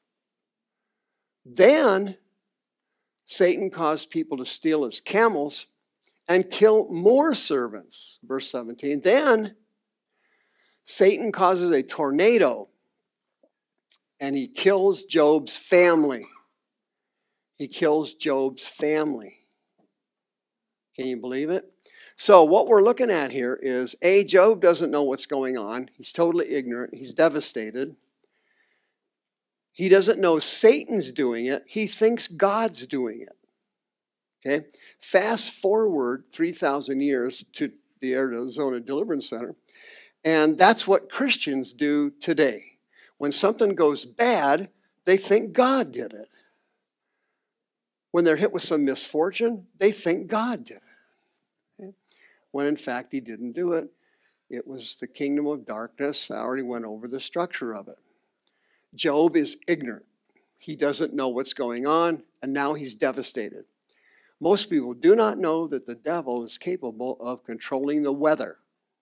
Then Satan caused people to steal his camels and kill more servants. Verse seventeen. Then Satan causes a tornado and he kills Job's family. He kills Job's family. Can you believe it? So what we're looking at here is, A, Job doesn't know what's going on. He's totally ignorant. He's devastated. He doesn't know Satan's doing it. He thinks God's doing it. Okay? Fast forward three thousand years to the Arizona Deliverance Center, and that's what Christians do today. When something goes bad, they think God did it. When they're hit with some misfortune, they think God did it. Okay? When in fact he didn't do it. It was the kingdom of darkness. I already went over the structure of it. Job is ignorant. He doesn't know what's going on, and now he's devastated. Most people do not know that the devil is capable of controlling the weather.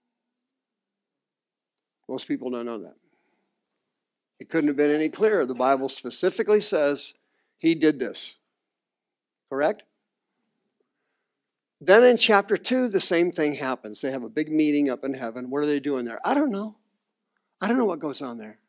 Most people don't know that. It couldn't have been any clearer. The Bible specifically says he did this. Correct? Then in chapter two, the same thing happens. They have a big meeting up in heaven. What are they doing there? I don't know. I don't know what goes on there.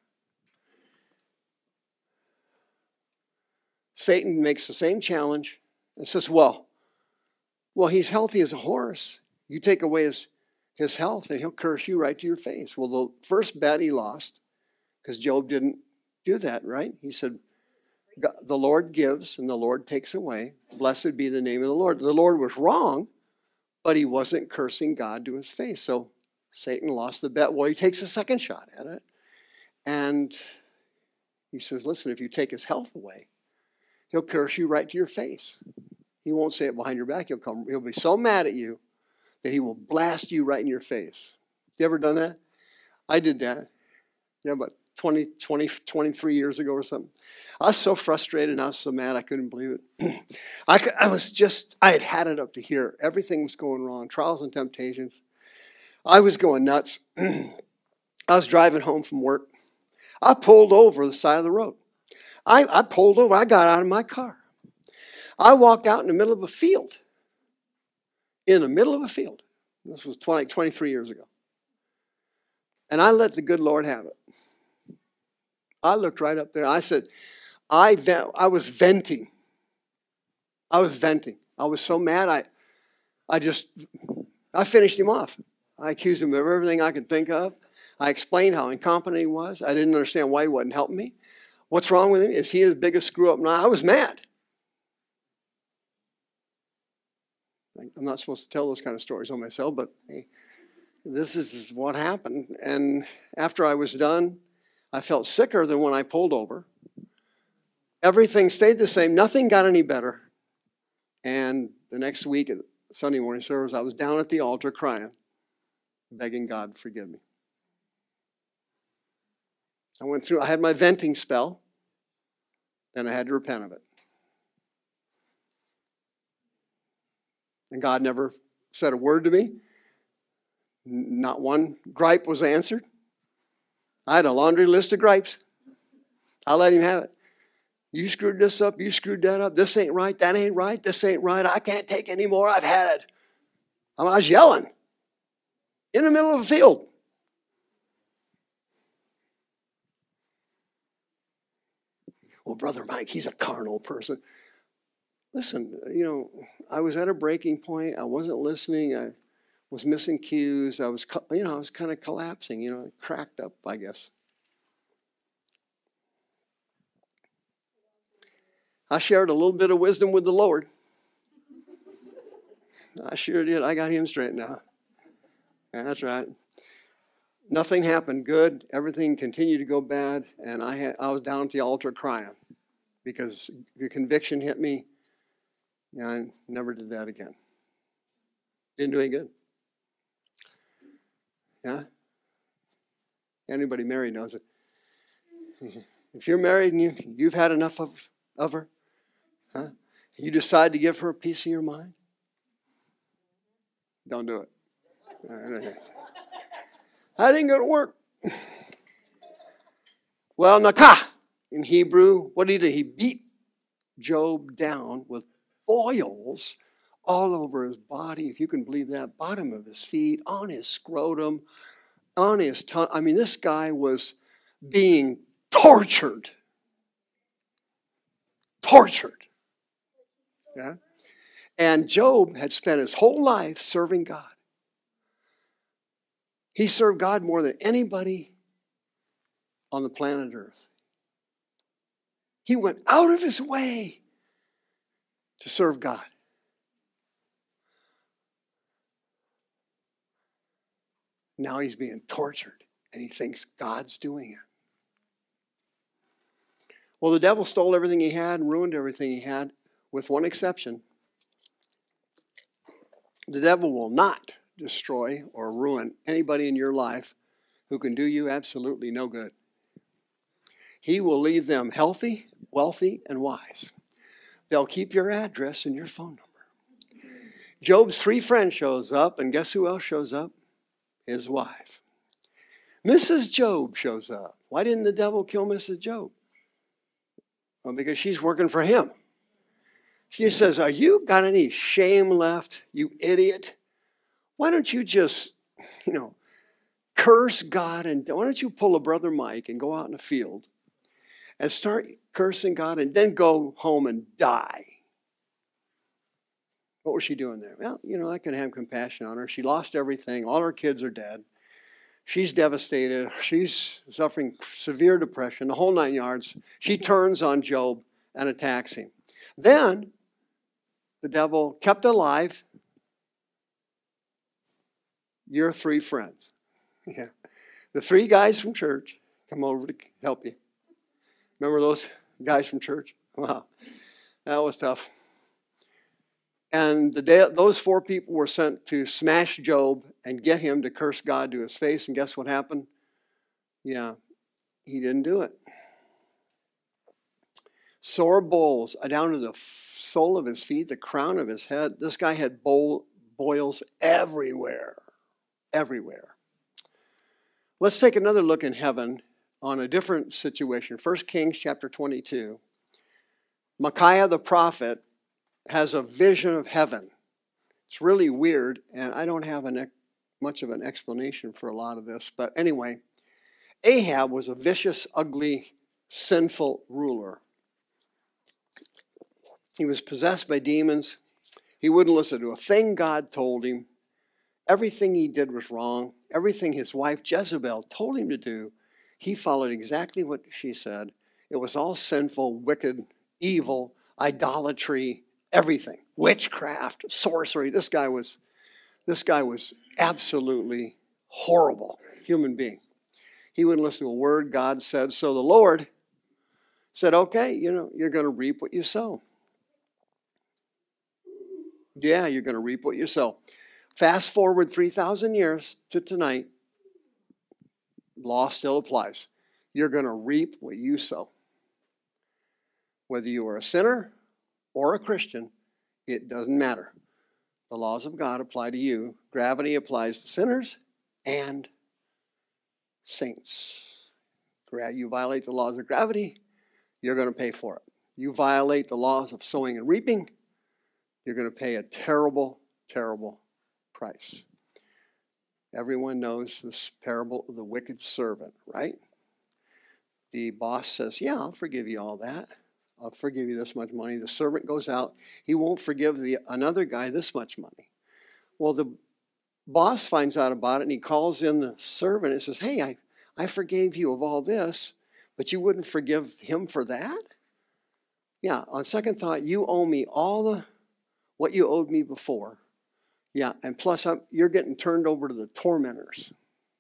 Satan makes the same challenge and says, well, well, he's healthy as a horse. You take away his, his health and he'll curse you right to your face. Well, the first bet he lost because Job didn't do that, right? He said, God, the Lord gives and the Lord takes away. Blessed be the name of the Lord. The Lord was wrong, but he wasn't cursing God to his face. So Satan lost the bet. Well, he takes a second shot at it. And he says, listen, if you take his health away, he'll curse you right to your face. He won't say it behind your back. He'll come. He'll be so mad at you that he will blast you right in your face. You ever done that? I did that. Yeah, but twenty, twenty, twenty-three years ago or something. I was so frustrated and I was so mad I couldn't believe it. I, I was just, I had had it up to here. Everything was going wrong. Trials and temptations. I was going nuts. I was driving home from work. I pulled over the side of the road. I, I pulled over. I got out of my car. I walked out in the middle of a field. In the middle of a field. This was twenty, twenty-three years ago. And I let the good Lord have it. I looked right up there. I said, I, vent, I was venting. I was venting. I was so mad. I, I just, I finished him off. I accused him of everything I could think of. I explained how incompetent he was. I didn't understand why he wasn't helping me. What's wrong with him? Is he as big a screw up now? I was mad. I'm not supposed to tell those kind of stories on myself, but hey, this is what happened. And after I was done, I felt sicker than when I pulled over. Everything stayed the same. Nothing got any better. And the next week at Sunday morning service, I was down at the altar crying, begging God to forgive me. I went through, I had my venting spell, and I had to repent of it. And God never said a word to me. Not one gripe was answered. I had a laundry list of gripes. I let him have it. You screwed this up. You screwed that up. This ain't right. That ain't right. This ain't right. I can't take any more. I've had it. I was yelling in the middle of a field. Well, Brother Mike, he's a carnal person. Listen, you know, I was at a breaking point. I wasn't listening. I was missing cues. I was, you know, I was kind of collapsing, you know, cracked up, I guess. I shared a little bit of wisdom with the Lord. I sure did. I got him straight now. Yeah, that's right. Nothing happened good. Everything continued to go bad. And I had, I was down at the altar crying because the conviction hit me. Yeah, I never did that again. Didn't do any good. Yeah? Anybody married knows it. If you're married and you, you've had enough of, of her, huh? You decide to give her a piece of your mind, don't do it. That ain't going to work. Well, nakah in Hebrew, what did he do? He beat Job down with boils all over his body, if you can believe that, bottom of his feet, on his scrotum, on his tongue. I mean, this guy was being tortured. Tortured. Yeah? And Job had spent his whole life serving God. He served God more than anybody on the planet Earth. He went out of his way to serve God. Now he's being tortured, and he thinks God's doing it. Well, the devil stole everything he had and ruined everything he had, with one exception. The devil will not destroy or ruin anybody in your life who can do you absolutely no good. He will leave them healthy, wealthy, and wise. They'll keep your address and your phone number. Job's three friends shows up, and guess who else shows up? His wife. Missus Job shows up. Why didn't the devil kill Missus Job? Well, because she's working for him. She says, are you got any shame left, you idiot? Why don't you just, you know, curse God, and why don't you pull a Brother Mike and go out in the field and start cursing God and then go home and die? What was she doing there? Well, you know, I can have compassion on her. She lost everything. All her kids are dead. She's devastated. She's suffering severe depression, the whole nine yards. She turns on Job and attacks him. Then the devil kept alive your three friends. Yeah. The three guys from church come over to help you. Remember those guys from church? Wow, that was tough. And the day, those four people were sent to smash Job and get him to curse God to his face. And guess what happened? Yeah, he didn't do it. Sore boils down to the sole of his feet, the crown of his head. This guy had boil, boils everywhere, everywhere. Let's take another look in heaven on a different situation. First Kings chapter twenty-two. Micaiah the prophet has a vision of heaven. It's really weird, and I don't have an, much of an explanation for a lot of this. But anyway, Ahab was a vicious, ugly, sinful ruler. He was possessed by demons. He wouldn't listen to a thing God told him. Everything he did was wrong. Everything his wife Jezebel told him to do, he followed exactly what she said. It was all sinful, wicked, evil, idolatry, everything. Witchcraft, sorcery. This guy was, this guy was absolutely horrible human being. He wouldn't listen to a word God said. So the Lord said, okay, you know, you're going to reap what you sow. Yeah, you're going to reap what you sow. Fast forward three thousand years to tonight, law still applies. You're going to reap what you sow. Whether you are a sinner or a Christian, it doesn't matter. The laws of God apply to you. Gravity applies to sinners and saints. You violate the laws of gravity, you're going to pay for it. You violate the laws of sowing and reaping, you're going to pay a terrible, terrible price. Everyone knows this parable of the wicked servant, right? The boss says, yeah, I'll forgive you all that. I'll forgive you this much money. The servant goes out. He won't forgive the another guy this much money. Well, the boss finds out about it, and he calls in the servant and says, hey, I, I forgave you of all this, but you wouldn't forgive him for that? Yeah, on second thought, you owe me all the what you owed me before. Yeah, and plus I'm, you're getting turned over to the tormentors.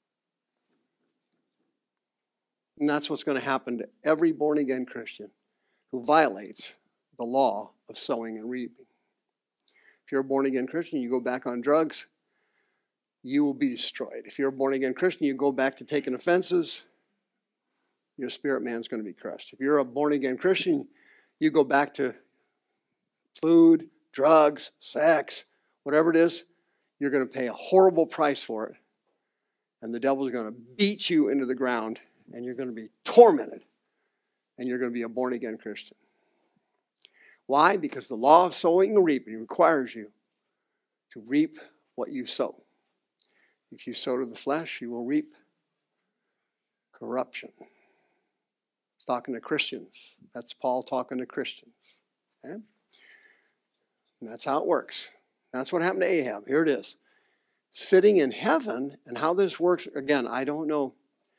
And that's what's going to happen to every born-again Christian who violates the law of sowing and reaping. If you're a born-again Christian, you go back on drugs, you will be destroyed. If you're a born-again Christian, you go back to taking offenses, your spirit man's going to be crushed. If you're a born-again Christian, you go back to food, drugs, sex, whatever it is, you're going to pay a horrible price for it. And the devil's going to beat you into the ground, and you're going to be tormented. And you're going to be a born-again Christian. Why? Because the law of sowing and reaping requires you to reap what you sow. If you sow to the flesh, you will reap corruption. He's talking to Christians. That's Paul talking to Christians. Okay? And that's how it works. That's what happened to Ahab. Here it is. Sitting in heaven, and how this works, again, I don't know.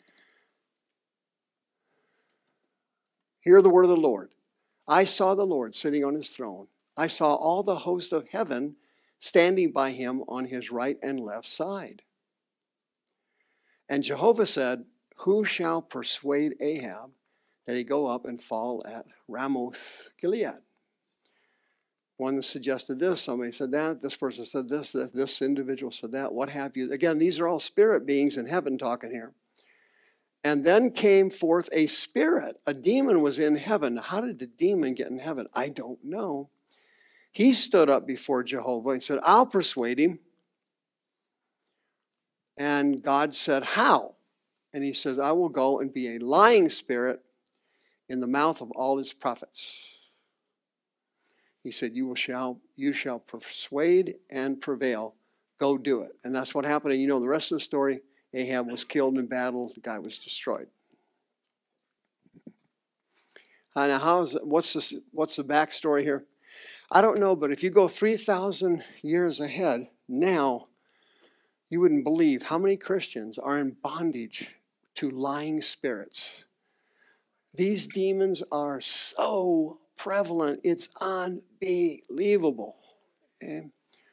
Hear the word of the Lord. I saw the Lord sitting on his throne. I saw all the host of heaven standing by him on his right and left side. And Jehovah said, who shall persuade Ahab that he go up and fall at Ramoth Gilead? One suggested this, somebody said that, this person said this, this individual said that, what have you. Again, these are all spirit beings in heaven talking here. And then came forth a spirit. A demon was in heaven. How did the demon get in heaven? I don't know. He stood up before Jehovah and said, I'll persuade him. And God said, how? And he says, I will go and be a lying spirit in the mouth of all his prophets. He said, you will shall, you shall persuade and prevail. Go do it. And that's what happened. And you know the rest of the story. Ahab was killed in battle. The guy was destroyed. Uh, now, how's, what's, this, what's the backstory here? I don't know, but if you go three thousand years ahead, now, you wouldn't believe how many Christians are in bondage to lying spirits. These demons are so prevalent. It's unbelievable. And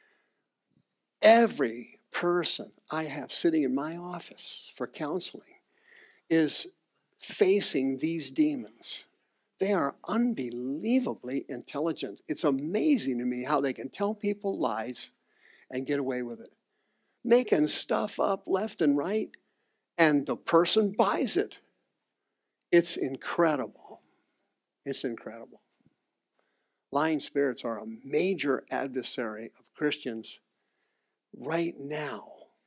every person I have sitting in my office for counseling is facing these demons. They are unbelievably intelligent. It's amazing to me how they can tell people lies and get away with it. Making stuff up left and right, and the person buys it. It's incredible. It's incredible. Lying spirits are a major adversary of Christians right now.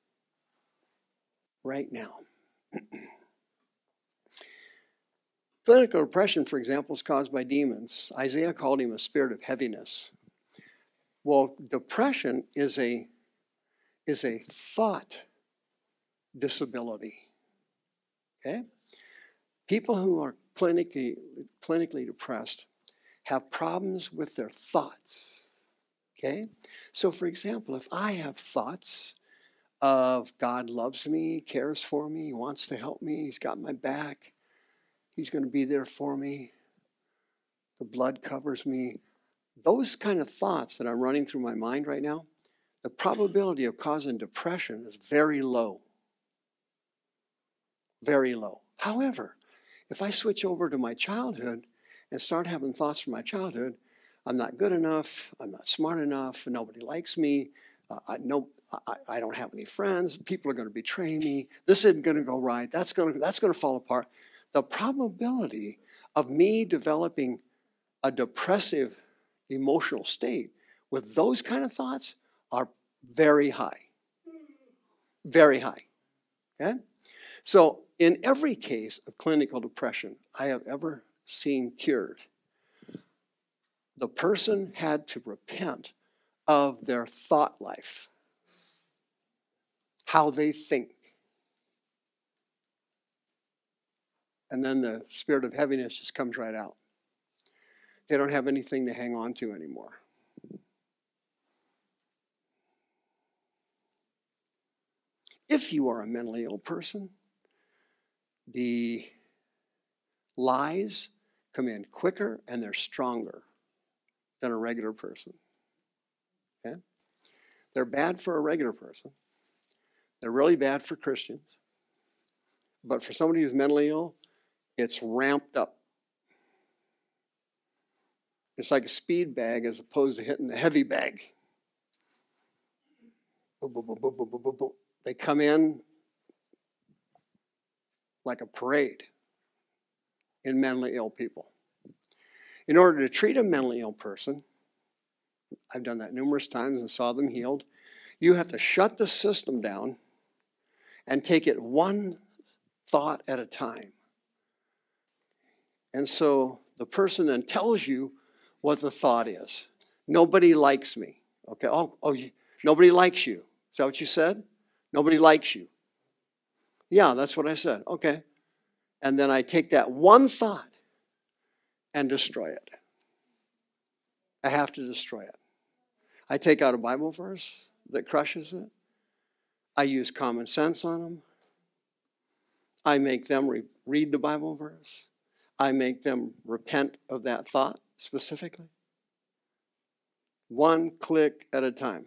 Right now. Clinical depression, for example, is caused by demons. Isaiah called him a spirit of heaviness. Well, depression is a, is a thought disability. Okay? People who are clinically, clinically depressed have problems with their thoughts. Okay? So, for example, if I have thoughts of God loves me, cares for me, He wants to help me, He's got my back, He's going to be there for me, the blood covers me, those kind of thoughts that I'm running through my mind right now, the probability of causing depression is very low. Very low. However, if I switch over to my childhood and start having thoughts from my childhood, I'm not good enough, I'm not smart enough, nobody likes me, uh, I, no, I, I don't have any friends, people are going to betray me, this isn't going to go right, that's going to, that's going to fall apart. The probability of me developing a depressive emotional state with those kind of thoughts are very high. Very high. Okay? So in every case of clinical depression I have ever seen cured, the person had to repent of their thought life, how they think. And then the spirit of heaviness just comes right out. They don't have anything to hang on to anymore. If you are a mentally ill person, the lies come in quicker and they're stronger than a regular person. Okay? They're bad for a regular person. They're really bad for Christians. But for somebody who's mentally ill, it's ramped up. It's like a speed bag as opposed to hitting the heavy bag. Boom, boom, boom, boom, boom, boom, boom, boom. They come in like a parade in mentally ill people. In order to treat a mentally ill person, I've done that numerous times and saw them healed, you have to shut the system down and take it one thought at a time. And so the person then tells you what the thought is. Nobody likes me. Okay, oh, oh, you, nobody likes you. Is that what you said? Nobody likes you. Yeah, that's what I said. Okay. And then I take that one thought and destroy it. I have to destroy it. I take out a Bible verse that crushes it. I use common sense on them. I make them re- read the Bible verse. I make them repent of that thought specifically. One click at a time.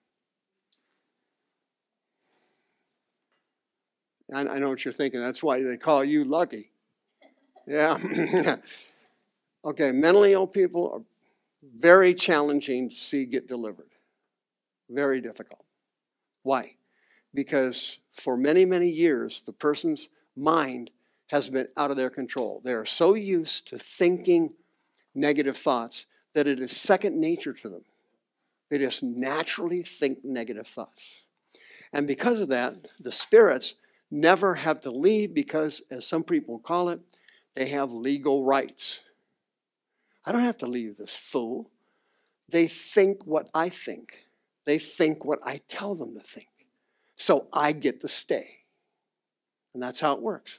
I, I know what you're thinking. That's why they call you lucky. Yeah. Okay, mentally ill people are very challenging to see get delivered. Very difficult. Why? Because for many, many years, the person's mind has been out of their control. They are so used to thinking negative thoughts that it is second nature to them. They just naturally think negative thoughts. And because of that, the spirits never have to leave because, as some people call it, they have legal rights. I don't have to leave this fool. They think what I think. They think what I tell them to think. So I get to stay. And that's how it works.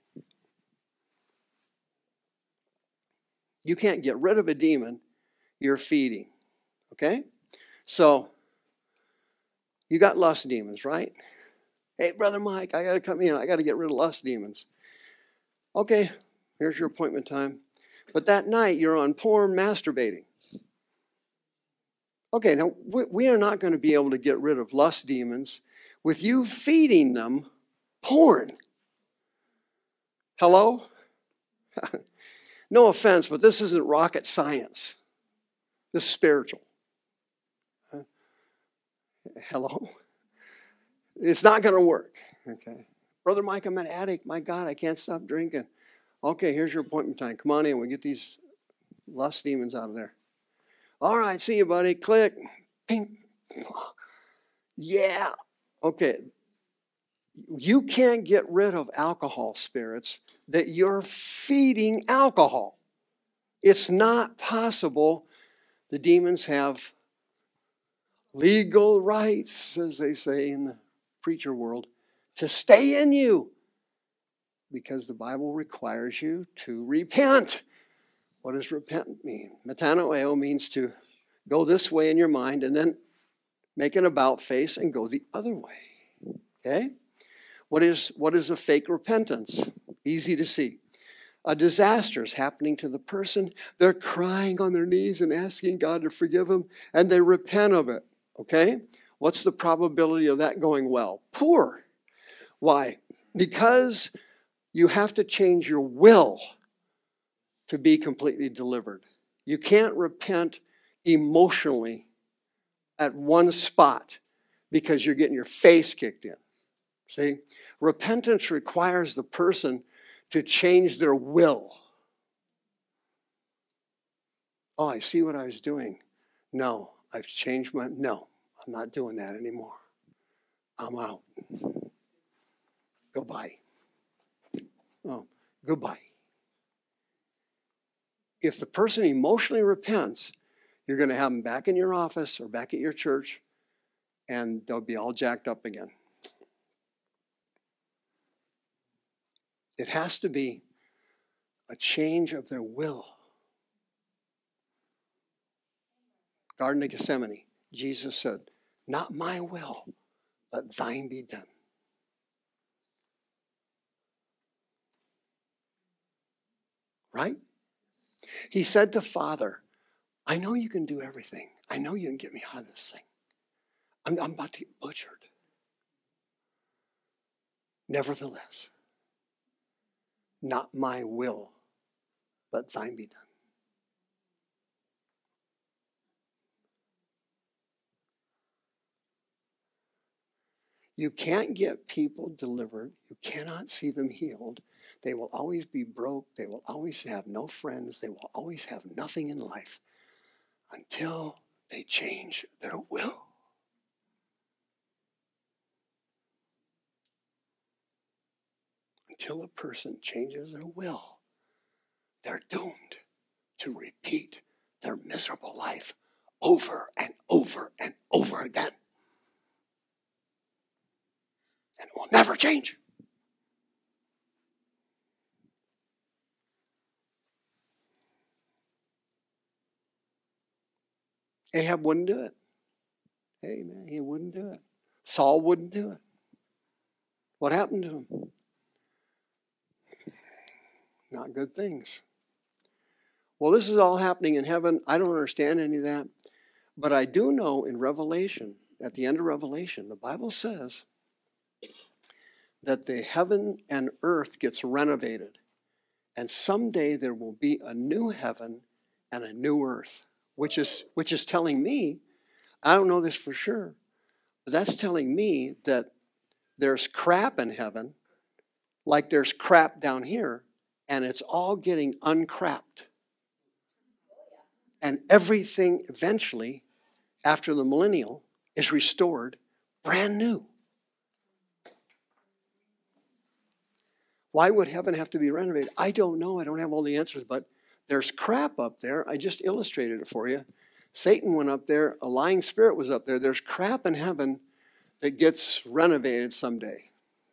You can't get rid of a demon you're feeding. Okay? So, you got lust demons, right? Hey, Brother Mike, I got to come in. I got to get rid of lust demons. Okay, here's your appointment time. But that night you're on porn masturbating. Okay, now we, we are not going to be able to get rid of lust demons with you feeding them porn. Hello? No offense, but this isn't rocket science. This is spiritual. Uh, hello? It's not going to work. Okay. Brother Mike, I'm an addict. My God, I can't stop drinking. Okay, here's your appointment time. Come on in. We'll get these lust demons out of there. All right, see you, buddy. Click. Ping. Yeah. Okay. You can't get rid of alcohol spirits that you're feeding alcohol. It's not possible. The demons have legal rights, as they say in the preacher world, to stay in you because the Bible requires you to repent. What does repent mean? Metanoeo means to go this way in your mind and then make an about face and go the other way. Okay? What is, what is a fake repentance? Easy to see. A disaster is happening to the person. They're crying on their knees and asking God to forgive them, and they repent of it. Okay? What's the probability of that going well? Poor. Why? Because you have to change your will to be completely delivered. You can't repent emotionally at one spot because you're getting your face kicked in. See? Repentance requires the person to change their will. Oh, I see what I was doing. No, I've changed my... No, I'm not doing that anymore. I'm out. Goodbye. Oh, goodbye. If the person emotionally repents, you're going to have them back in your office or back at your church, and they'll be all jacked up again. It has to be a change of their will. Garden of Gethsemane, Jesus said, not my will, but thine be done. Right? He said to Father, I know you can do everything. I know you can get me out of this thing. I'm, I'm about to get butchered. Nevertheless, not my will, but thine be done. You can't get people delivered. You cannot see them healed. They will always be broke. They will always have no friends. They will always have nothing in life until they change their will. Until a person changes their will, they're doomed to repeat their miserable life over and over and over again. And it will never change. Ahab wouldn't do it. Hey, man, he wouldn't do it. Saul wouldn't do it. What happened to him? Not good things. Well, this is all happening in heaven. I don't understand any of that. But I do know in Revelation, at the end of Revelation, the Bible says that the heaven and earth gets renovated. And someday there will be a new heaven and a new earth, which is, which is telling me, I don't know this for sure, but that's telling me that there's crap in heaven, like there's crap down here, and it's all getting uncrapped. And everything eventually, after the millennial, is restored brand new. Why would heaven have to be renovated? I don't know. I don't have all the answers, but there's crap up there. I just illustrated it for you. Satan went up there. A lying spirit was up there. There's crap in heaven that gets renovated someday.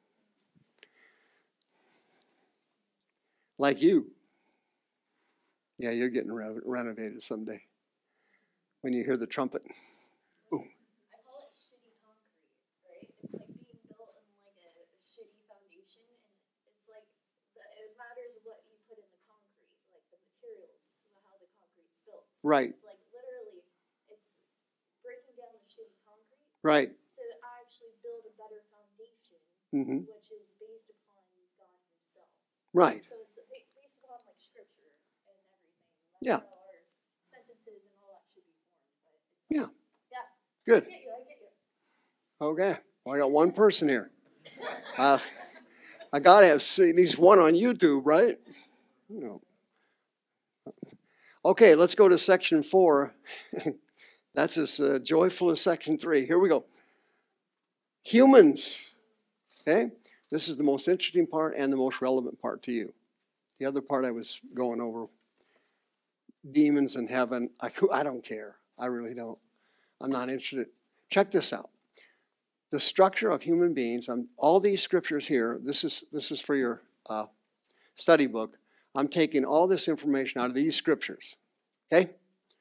Like you. Yeah, you're getting re- renovated someday. When you hear the trumpet. Boom. I call it shitty concrete, right? It's like being built on like a, a shitty foundation, and it's like the, it matters what you put in the concrete, like the materials, how the concrete's built. So Right. it's like literally, it's breaking down the shitty concrete Right. to actually build a better foundation, Mm-hmm. which is based upon God Himself. Right. So it's based upon like Scripture and everything. That's Yeah. how our sentences and all that should be formed. But it's Yeah. yeah. Good. I get you. I get you. Okay. Well, I got one person here. Uh, I got to have at least one on YouTube, right? You know. Okay, let's go to section four. That's as uh, joyful as section three. Here we go. Humans. Okay? This is the most interesting part and the most relevant part to you. The other part I was going over, demons in heaven, I, I don't care. I really don't. I'm not interested. Check this out. The structure of human beings, um, all these scriptures here, this is, this is for your uh, study book. I'm taking all this information out of these scriptures. Okay?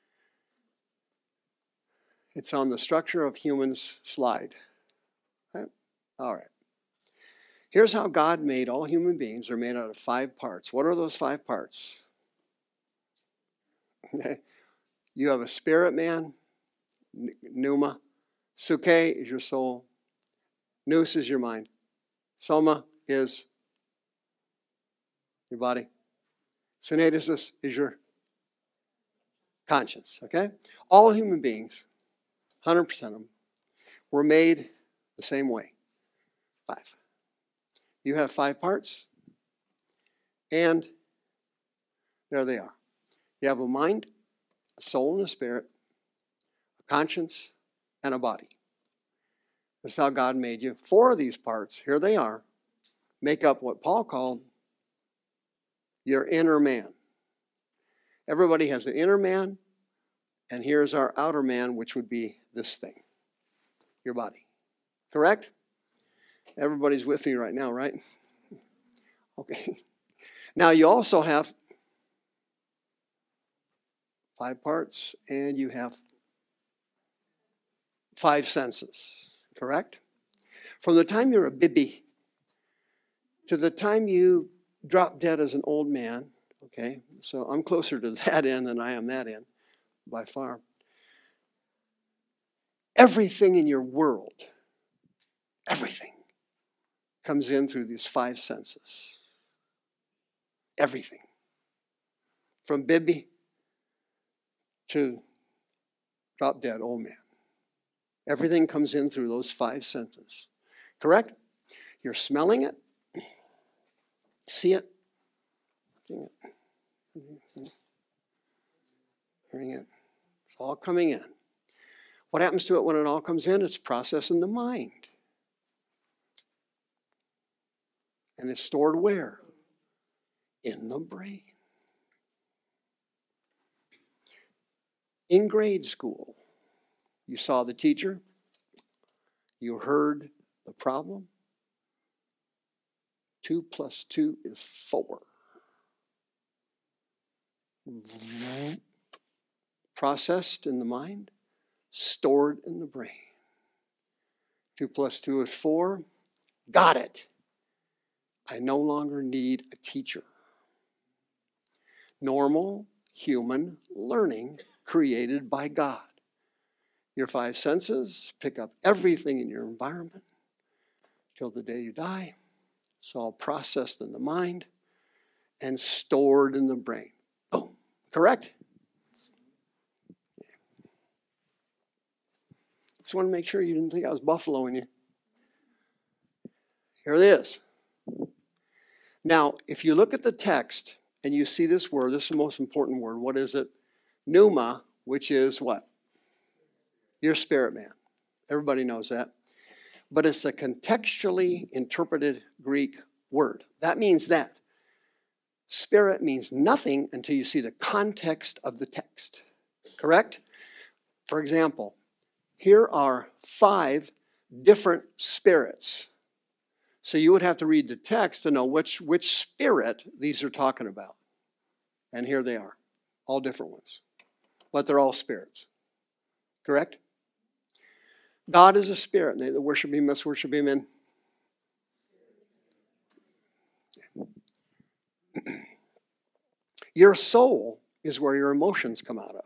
It's on the structure of humans slide. Okay? All right. Here's how God made all human beings. They're made out of five parts. What are those five parts? Okay. You have a spirit man, pneuma. Suke is your soul. Nous is your mind. Soma is your body. Synedesis is your conscience. Okay? All human beings, one hundred percent of them, were made the same way. Five. You have five parts, and there they are. You have a mind, a soul and a spirit, a conscience, and a body. That's how God made you. Four of these parts, here they are, make up what Paul called your inner man. Everybody has an inner man, and here's our outer man, which would be this thing, your body. Correct? Everybody's with me right now, right? Okay. Now you also have five parts, and you have five senses, correct? From the time you're a baby to the time you drop dead as an old man, okay? So I'm closer to that end than I am that end, by far. Everything in your world, everything, comes in through these five senses. Everything. From baby to drop dead old man. Everything comes in through those five senses. Correct? You're smelling it. See it. Seeing it. Hearing it. It's all coming in. What happens to it when it all comes in? It's processed in the mind. And it's stored where? In the brain. In grade school, you saw the teacher. You heard the problem. Two plus two is four. Processed in the mind, stored in the brain. Two plus two is four. Got it. I no longer need a teacher. Normal human learning created by God. Your five senses pick up everything in your environment till the day you die. It's all processed in the mind and stored in the brain. Boom. Correct? Just want to make sure you didn't think I was buffaloing you. Here it is. Now, if you look at the text and you see this word, this is the most important word. What is it? Pneuma, which is what? Your spirit man. Everybody knows that. But it's a contextually interpreted Greek word. That means that. Spirit means nothing until you see the context of the text. Correct? For example, here are five different spirits. So you would have to read the text to know which, which spirit these are talking about. And here they are, all different ones. But they're all spirits. Correct? God is a spirit, and they that worship him must worship him in. Your soul is where your emotions come out of.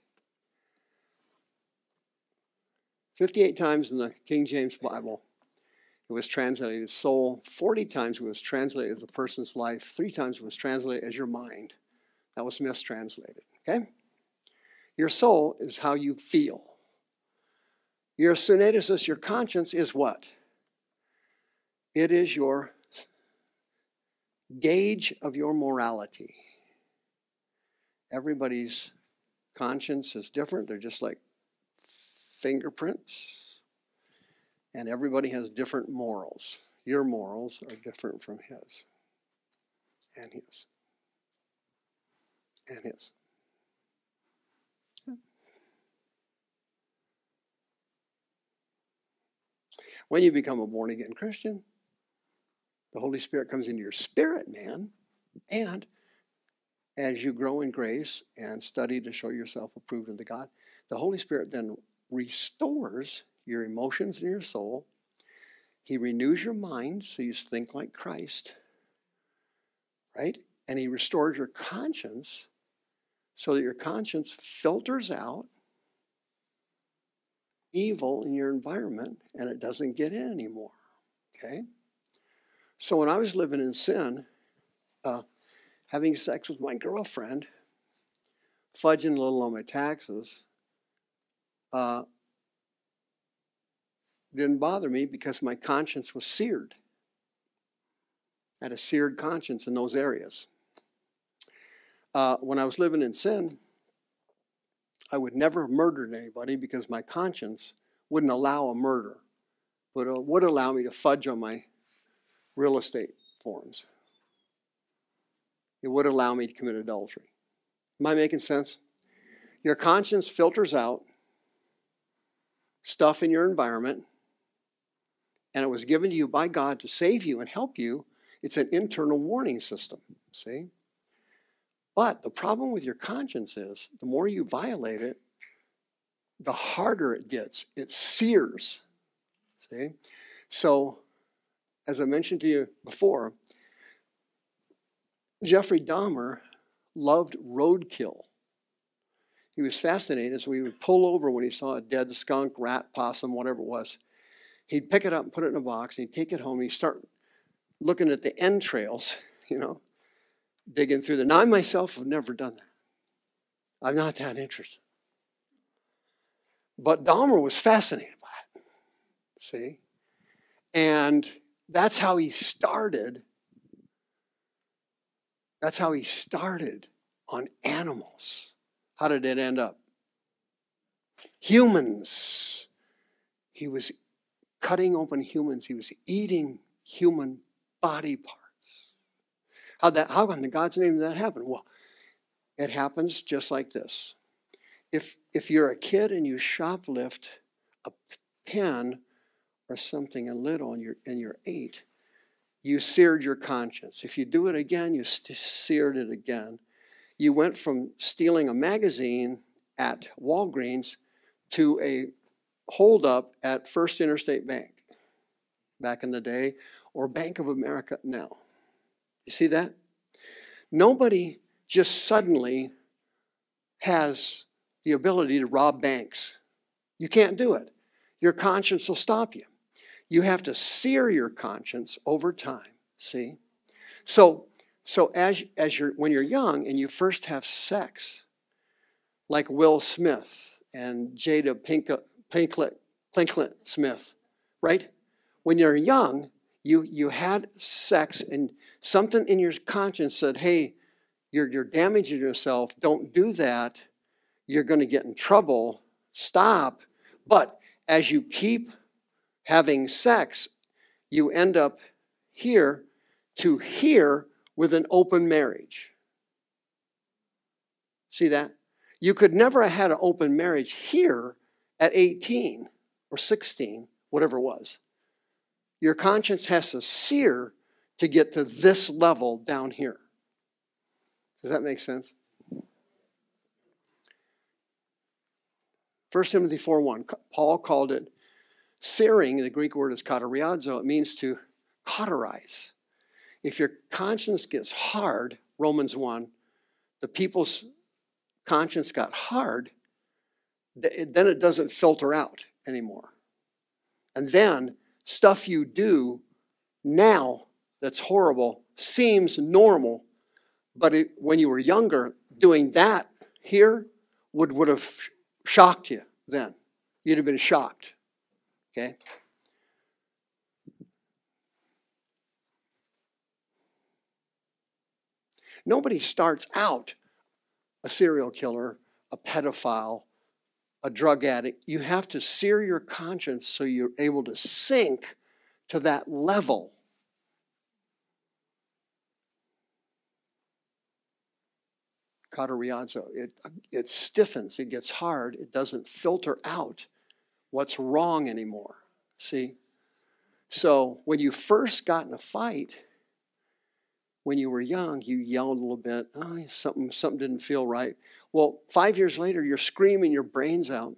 fifty-eight times in the King James Bible, it was translated as soul. forty times it was translated as a person's life. Three times it was translated as your mind. That was mistranslated, okay? Your soul is how you feel. Your sunesis, your conscience, is what? It is your gauge of your morality. Everybody's conscience is different. They're just like fingerprints. And everybody has different morals. Your morals are different from his. And his. And his. When you become a born-again Christian, the Holy Spirit comes into your spirit, man, and as you grow in grace and study to show yourself approved unto God, the Holy Spirit then restores your emotions and your soul. He renews your mind so you think like Christ, right? And he restores your conscience so that your conscience filters out evil in your environment and it doesn't get in anymore, okay? So when I was living in sin, uh, having sex with my girlfriend, fudging a little on my taxes, uh, didn't bother me because my conscience was seared. I had a seared conscience in those areas. Uh, when I was living in sin, I would never have murdered anybody because my conscience wouldn't allow a murder, but it would allow me to fudge on my real estate forms. It would allow me to commit adultery. Am I making sense? Your conscience filters out stuff in your environment, and it was given to you by God to save you and help you. It's an internal warning system, see? But the problem with your conscience is the more you violate it, the harder it gets. It sears, see? So, as I mentioned to you before, Jeffrey Dahmer loved roadkill. He was fascinated, so he would pull over when he saw a dead skunk, rat, possum, whatever it was. He'd pick it up and put it in a box, and he'd take it home, and he'd start looking at the entrails, you know, digging through them. Now, I myself have never done that. I'm not that interested. But Dahmer was fascinated by it, see? And that's how he started. That's how he started on animals. How did it end up? Humans. He was cutting open humans. He was eating human body parts. How that? How in God's name did that happen? Well, it happens just like this. If if you're a kid and you shoplift a pen or something a little and you're and you're eight, you seared your conscience. If you do it again, you st- seared it again. You went from stealing a magazine at Walgreens to a holdup at First Interstate Bank back in the day, or Bank of America now. You see that? Nobody just suddenly has the ability to rob banks. You can't do it. Your conscience will stop you. You have to sear your conscience over time, see? So, so as, as you're, when you're young and you first have sex, like Will Smith and Jada Pinkett, Pinkett, Pinkett Smith, right? When you're young, you, you had sex and something in your conscience said, hey, you're, you're damaging yourself. Don't do that. You're going to get in trouble. Stop. But as you keep having sex, you end up here to here with an open marriage. See that? You could never have had an open marriage here at eighteen or sixteen, whatever it was. Your conscience has to sear to get to this level down here. Does that make sense? First Timothy four one, Paul called it searing. The Greek word is kateriazo. It means to cauterize. If your conscience gets hard, Romans one, the people's conscience got hard, then it doesn't filter out anymore. And then stuff you do now that's horrible seems normal, but it, when you were younger, doing that here would, would have shocked you then. You'd have been shocked. Okay? Nobody starts out a serial killer, a pedophile, a drug addict. You have to sear your conscience so you're able to sink to that level. Catariazo, it, it stiffens, it gets hard, it doesn't filter out what's wrong anymore. See? So when you first got in a fight, when you were young, you yelled a little bit, oh, something, something didn't feel right. Well, five years later, you're screaming your brains out.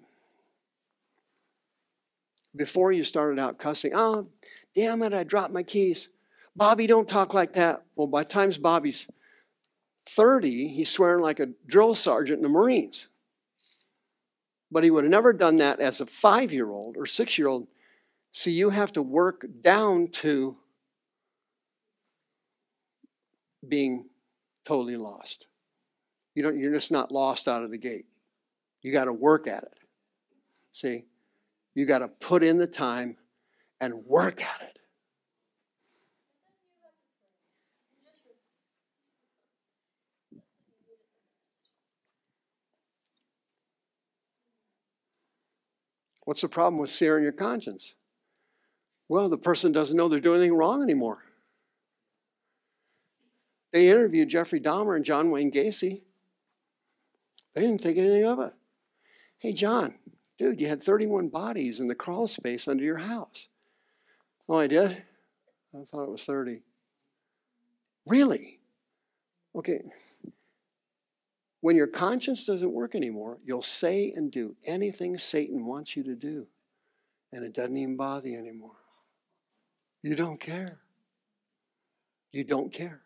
Before you started out cussing, oh, damn it, I dropped my keys. Bobby, don't talk like that. Well, by the time Bobby's thirty, he's swearing like a drill sergeant in the Marines. But he would have never done that as a five-year-old or six-year-old. So you have to work down to being totally lost. You don't, you're just not lost out of the gate. You got to work at it. See? You got to put in the time and work at it. What's the problem with searing your conscience? Well, the person doesn't know they're doing anything wrong anymore. They interviewed Jeffrey Dahmer and John Wayne Gacy. They didn't think anything of it. Hey, John, dude, you had thirty-one bodies in the crawl space under your house. Oh, I did? I thought it was thirty. Really? Okay. When your conscience doesn't work anymore, you'll say and do anything Satan wants you to do. And it doesn't even bother you anymore. You don't care. You don't care.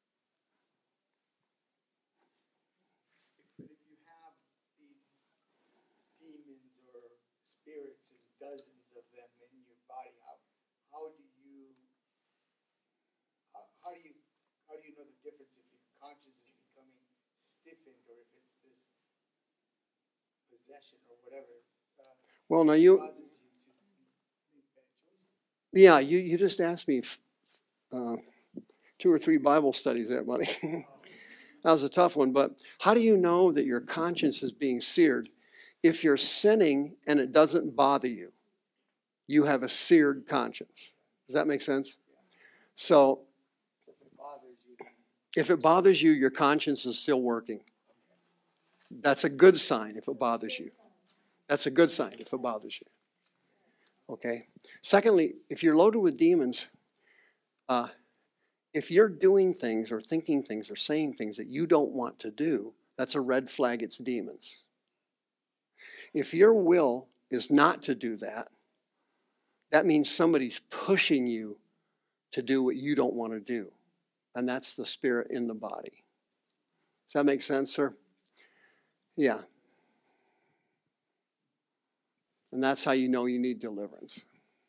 But if you have these demons or spirits and dozens of them in your body, how how do you how, how do you how do you know the difference if your conscience is becoming stiffened or if it's this possession or whatever? Uh, Well, now you, causes you to make bad choices. yeah, you, you just asked me uh, two or three Bible studies there, buddy. That was a tough one, but how do you know that your conscience is being seared? If you're sinning and it doesn't bother you, you have a seared conscience. Does that make sense? So, So if it bothers you, then if it bothers you, your conscience is still working. That's a good sign if it bothers you. That's a good sign if it bothers you. Okay? Secondly, if you're loaded with demons, uh, if you're doing things or thinking things or saying things that you don't want to do, that's a red flag, it's demons. If your will is not to do that, that means somebody's pushing you to do what you don't want to do. And that's the spirit in the body. Does that make sense, sir? Yeah. And that's how you know you need deliverance.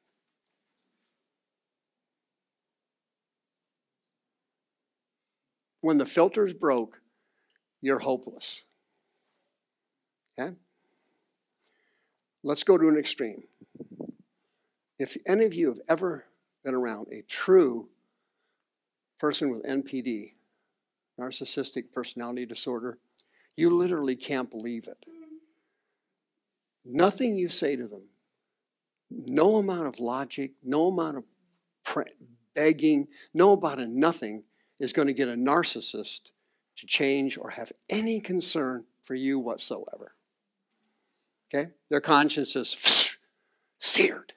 When the filter's broke, you're hopeless. Okay? Let's go to an extreme. If any of you have ever been around a true person with N P D, narcissistic personality disorder, you literally can't believe it. Nothing you say to them, no amount of logic, no amount of pre- begging, no amount of nothing is going to get a narcissist to change or have any concern for you whatsoever. Okay? Their conscience is seared.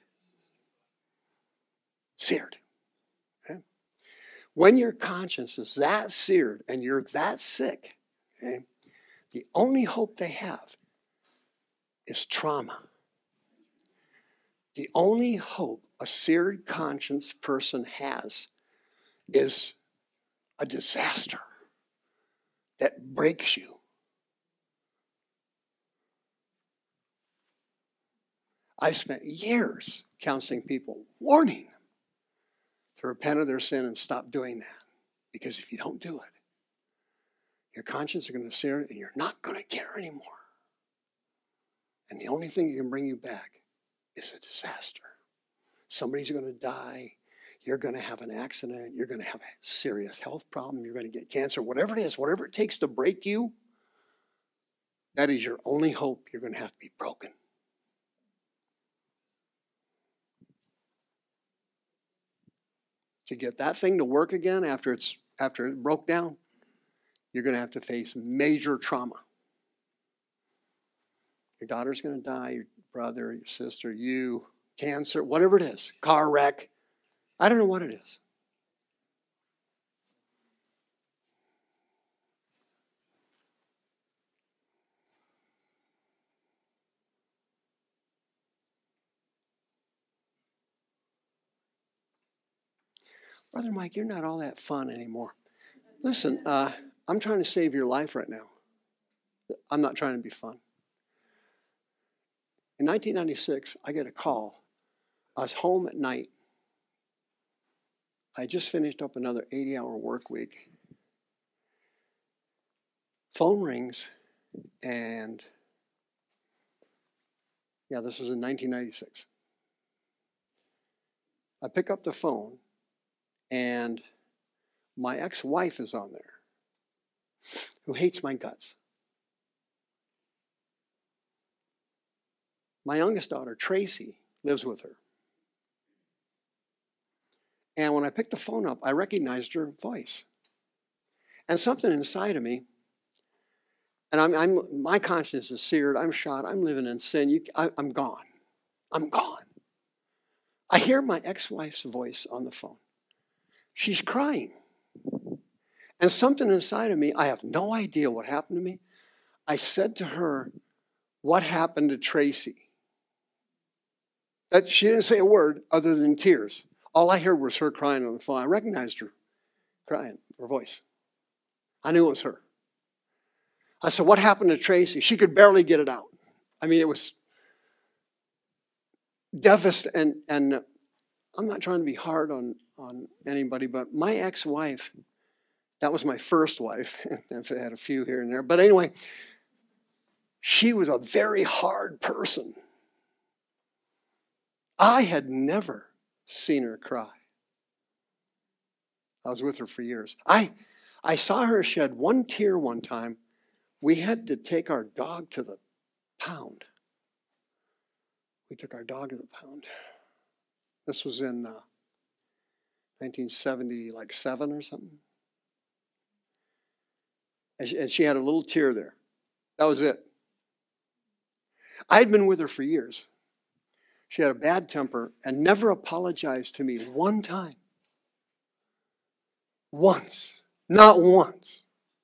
Seared. Okay? When your conscience is that seared and you're that sick, okay, the only hope they have is trauma. The only hope a seared conscience person has is a disaster. that breaks you. I've spent years counseling people, warning them to repent of their sin and stop doing that. Because if you don't do it, your conscience is going to sear and you're not going to care anymore. And the only thing that can bring you back is a disaster. Somebody's going to die. You're going to have an accident. You're going to have a serious health problem. You're going to get cancer. Whatever it is, whatever it takes to break you, that is your only hope. You're going to have to be broken. To get that thing to work again after it's after it broke down, you're going to have to face major trauma. Your daughter's going to die, your brother, your sister, you, cancer, whatever it is, car wreck. I don't know what it is. Brother Mike, you're not all that fun anymore. Listen, uh, I'm trying to save your life right now. I'm not trying to be fun. In nineteen ninety-six, I get a call. I was home at night. I just finished up another eighty-hour work week. Phone rings, and yeah, this was in nineteen ninety-six. I pick up the phone, and my ex-wife is on there, who hates my guts. My youngest daughter, Tracy, lives with her. And when I picked the phone up, I recognized her voice. And something inside of me, and I'm, I'm my conscience is seared, I'm shot, I'm living in sin, you, I, I'm gone. I'm gone. I hear my ex-wife's voice on the phone. She's crying. And something inside of me, I have no idea what happened to me. I said to her, what happened to Tracy? That she didn't say a word other than tears. All I heard was her crying on the phone. I recognized her crying, her voice. I knew it was her. I said, what happened to Tracy? She could barely get it out. I mean, it was devastating. And, and I'm not trying to be hard on, on anybody, but my ex-wife, that was my first wife. I've had a few here and there. But anyway, she was a very hard person. I had never seen her cry. I was with her for years. I, I saw her shed one tear one time. We had to take our dog to the pound. We took our dog to the pound. This was in uh, nineteen seventy, like seven or something. And she, and she had a little tear there. That was it. I had been with her for years. She had a bad temper and never apologized to me one time. Once. Not once.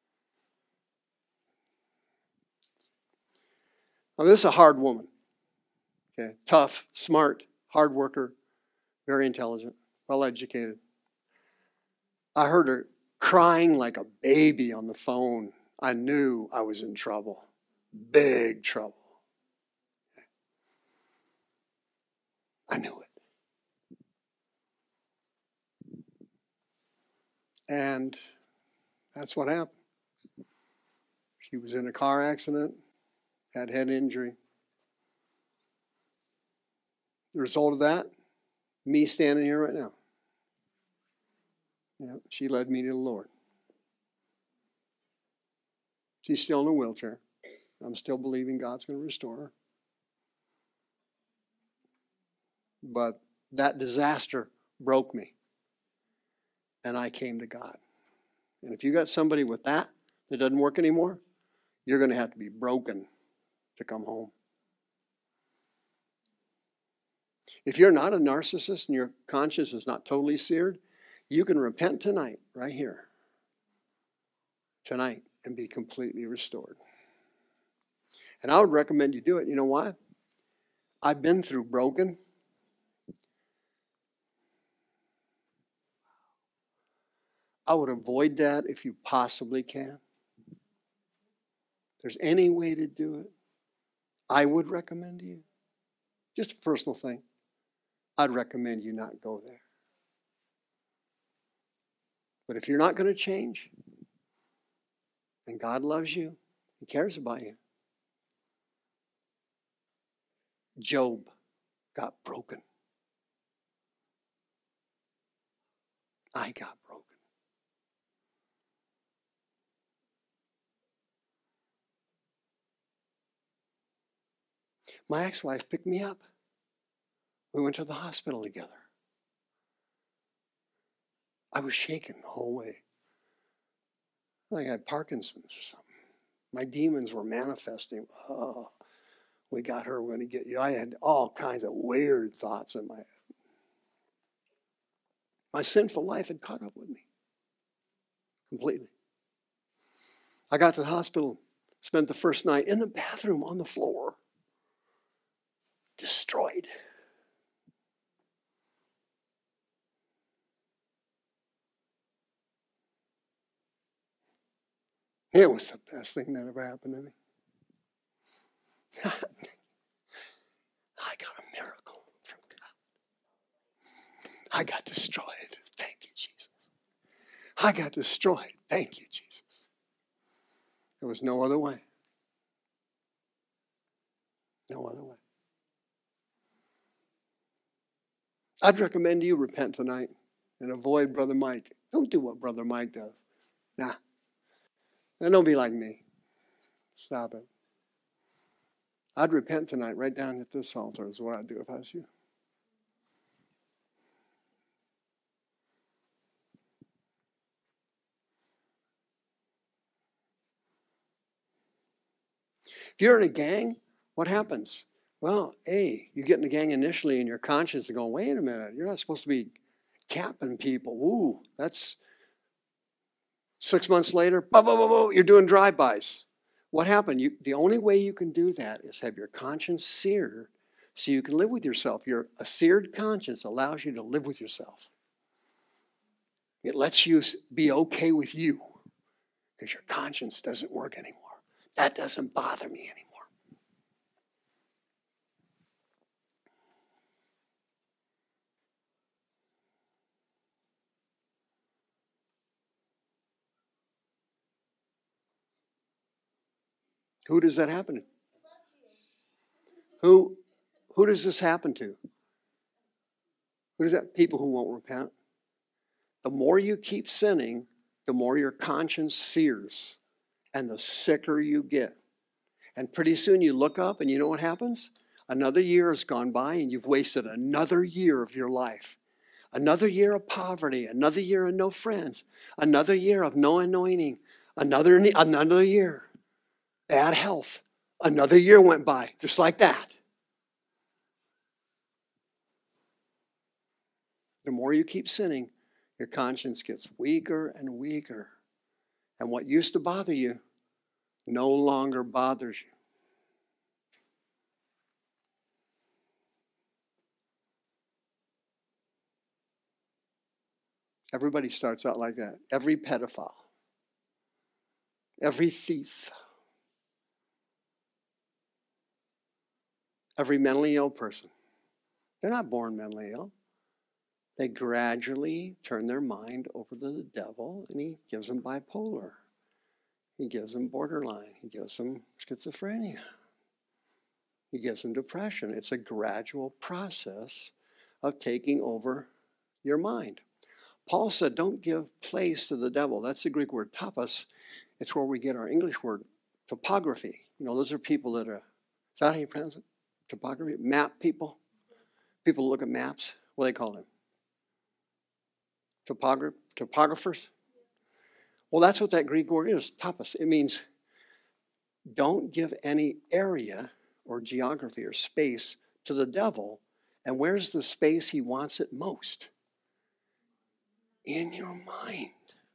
Now, this is a hard woman. Okay, tough, smart, hard worker, very intelligent, well educated. I heard her crying like a baby on the phone. I knew I was in trouble. Big trouble. I knew it. And that's what happened. She was in a car accident, had head injury. The result of that, me standing here right now. Yeah, she led me to the Lord. She's still in a wheelchair. I'm still believing God's going to restore her. But that disaster broke me. And I came to God. And if you got somebody with that that doesn't work anymore, you're going to have to be broken to come home. If you're not a narcissist and your conscience is not totally seared, you can repent tonight, right here. Tonight, and be completely restored. And I would recommend you do it. You know why? I've been through broken. I would avoid that if you possibly can. there's any way to do it, I would recommend to you, just a personal thing, I'd recommend you not go there. But if you're not going to change, and God loves you, He cares about you. Job got broken. I got broken. My ex-wife picked me up. We went to the hospital together. I was shaking the whole way. I think I had Parkinson's or something. My demons were manifesting. Oh, we got her, we're going to get you. I had all kinds of weird thoughts in my head. My sinful life had caught up with me completely. I got to the hospital, spent the first night in the bathroom on the floor, destroyed. It was the best thing that ever happened to me. I got a miracle from God. I got destroyed. Thank you, Jesus. I got destroyed. Thank you, Jesus. There was no other way. No other way. I'd recommend you repent tonight and avoid Brother Mike. Don't do what Brother Mike does. Nah. And don't be like me. Stop it. I'd repent tonight right down at this altar is what I'd do if I was you. If you're in a gang, what happens? Well, A, you get in the gang initially and your conscience is going, wait a minute, you're not supposed to be capping people. Ooh, that's six months later, bah, bah, bah, bah, you're doing drive-bys. What happened? You, the only way you can do that is have your conscience seared so you can live with yourself. Your a seared conscience allows you to live with yourself. It lets you be okay with you because your conscience doesn't work anymore. That doesn't bother me anymore. Who does that happen to? Who, who does this happen to? Who does that? People who won't repent. The more you keep sinning, the more your conscience sears and the sicker you get. And pretty soon you look up and you know what happens? Another year has gone by and you've wasted another year of your life. Another year of poverty, another year of no friends, another year of no anointing, another, another year. Bad health. Another year went by, just like that. The more you keep sinning, your conscience gets weaker and weaker. And what used to bother you no longer bothers you. Everybody starts out like that. Every pedophile. Every thief. Every mentally ill person. They're not born mentally ill. They gradually turn their mind over to the devil, and he gives them bipolar. He gives them borderline. He gives them schizophrenia. He gives them depression. It's a gradual process of taking over your mind. Paul said, don't give place to the devil. That's the Greek word tapas. It's where we get our English word topography. You know, those are people that are, is that how you pronounce it? Topography? Map people? People look at maps. What do they call them? Topogra- topographers? Well, that's what that Greek word is, tapas. It means don't give any area or geography or space to the devil. And where's the space he wants it most? In your mind.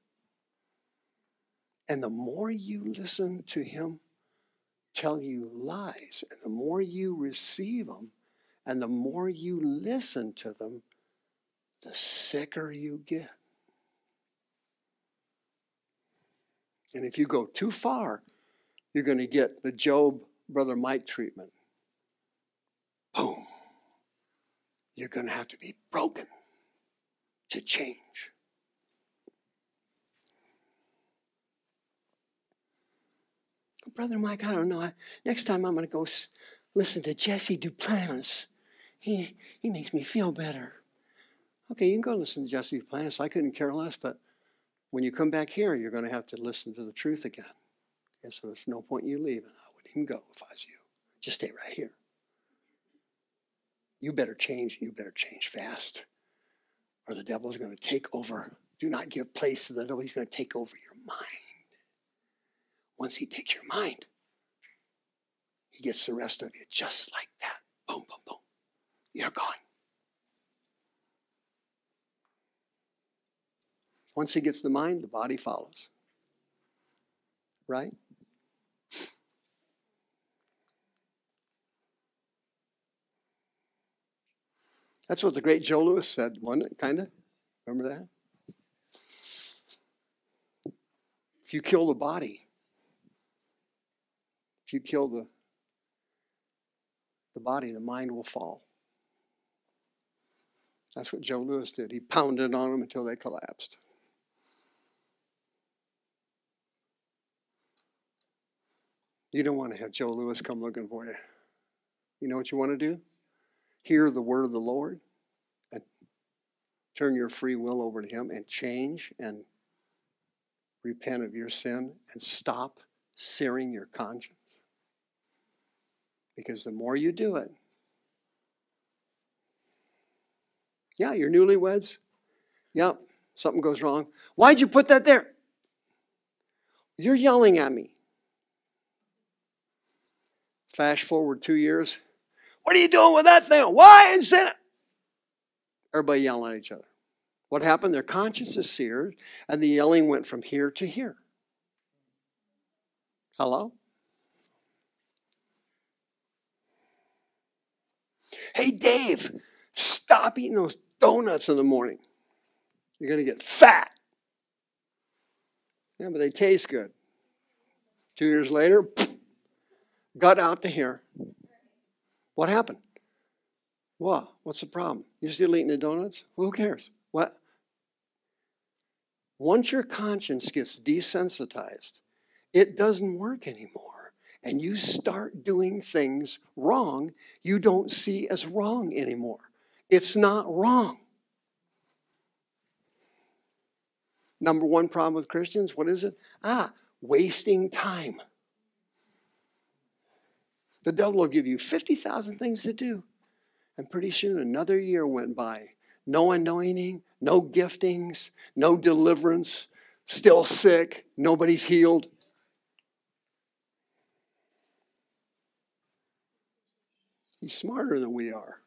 And the more you listen to him tell you lies, and the more you receive them, and the more you listen to them, the sicker you get. And if you go too far, you're going to get the Job Brother Mike treatment. Boom. You're going to have to be broken to change. Brother Mike, I don't know. I, next time I'm going to go s- listen to Jesse Duplantis. He he makes me feel better. Okay, you can go listen to Jesse Duplantis. I couldn't care less, but when you come back here, you're going to have to listen to the truth again. And so there's no point in you leaving. I wouldn't even go if I was you. Just stay right here. You better change, and you better change fast, or the devil's going to take over. Do not give place to the devil. He's going to take over your mind. Once he takes your mind, he gets the rest of you just like that. Boom, boom, boom. You're gone. Once he gets the mind, the body follows. Right? That's what the great Joe Lewis said, wasn't it? Kind of? Remember that? If you kill the body, if you kill the, the body, the mind will fall. That's what Joe Lewis did. He pounded on them until they collapsed. You don't want to have Joe Lewis come looking for you. You know what you want to do? Hear the word of the Lord and turn your free will over to him and change and repent of your sin and stop searing your conscience. Because the more you do it, yeah, you're newlyweds. Yep, something goes wrong. Why'd you put that there? You're yelling at me. Fast forward two years. What are you doing with that thing? Why is it? Everybody yelling at each other. What happened? Their conscience is seared, and the yelling went from here to here. Hello? Hey, Dave, stop eating those donuts in the morning. You're going to get fat. Yeah, but they taste good. Two years later, gut out to here. What happened? What? What's the problem? You still eating the donuts? Well, who cares? What? Once your conscience gets desensitized, it doesn't work anymore. And you start doing things wrong you don't see as wrong anymore. It's not wrong. Number one problem with Christians, what is it? Ah, wasting time. The devil will give you fifty thousand things to do. And pretty soon another year went by. No anointing, no giftings, no deliverance, still sick, nobody's healed. He's smarter than we are.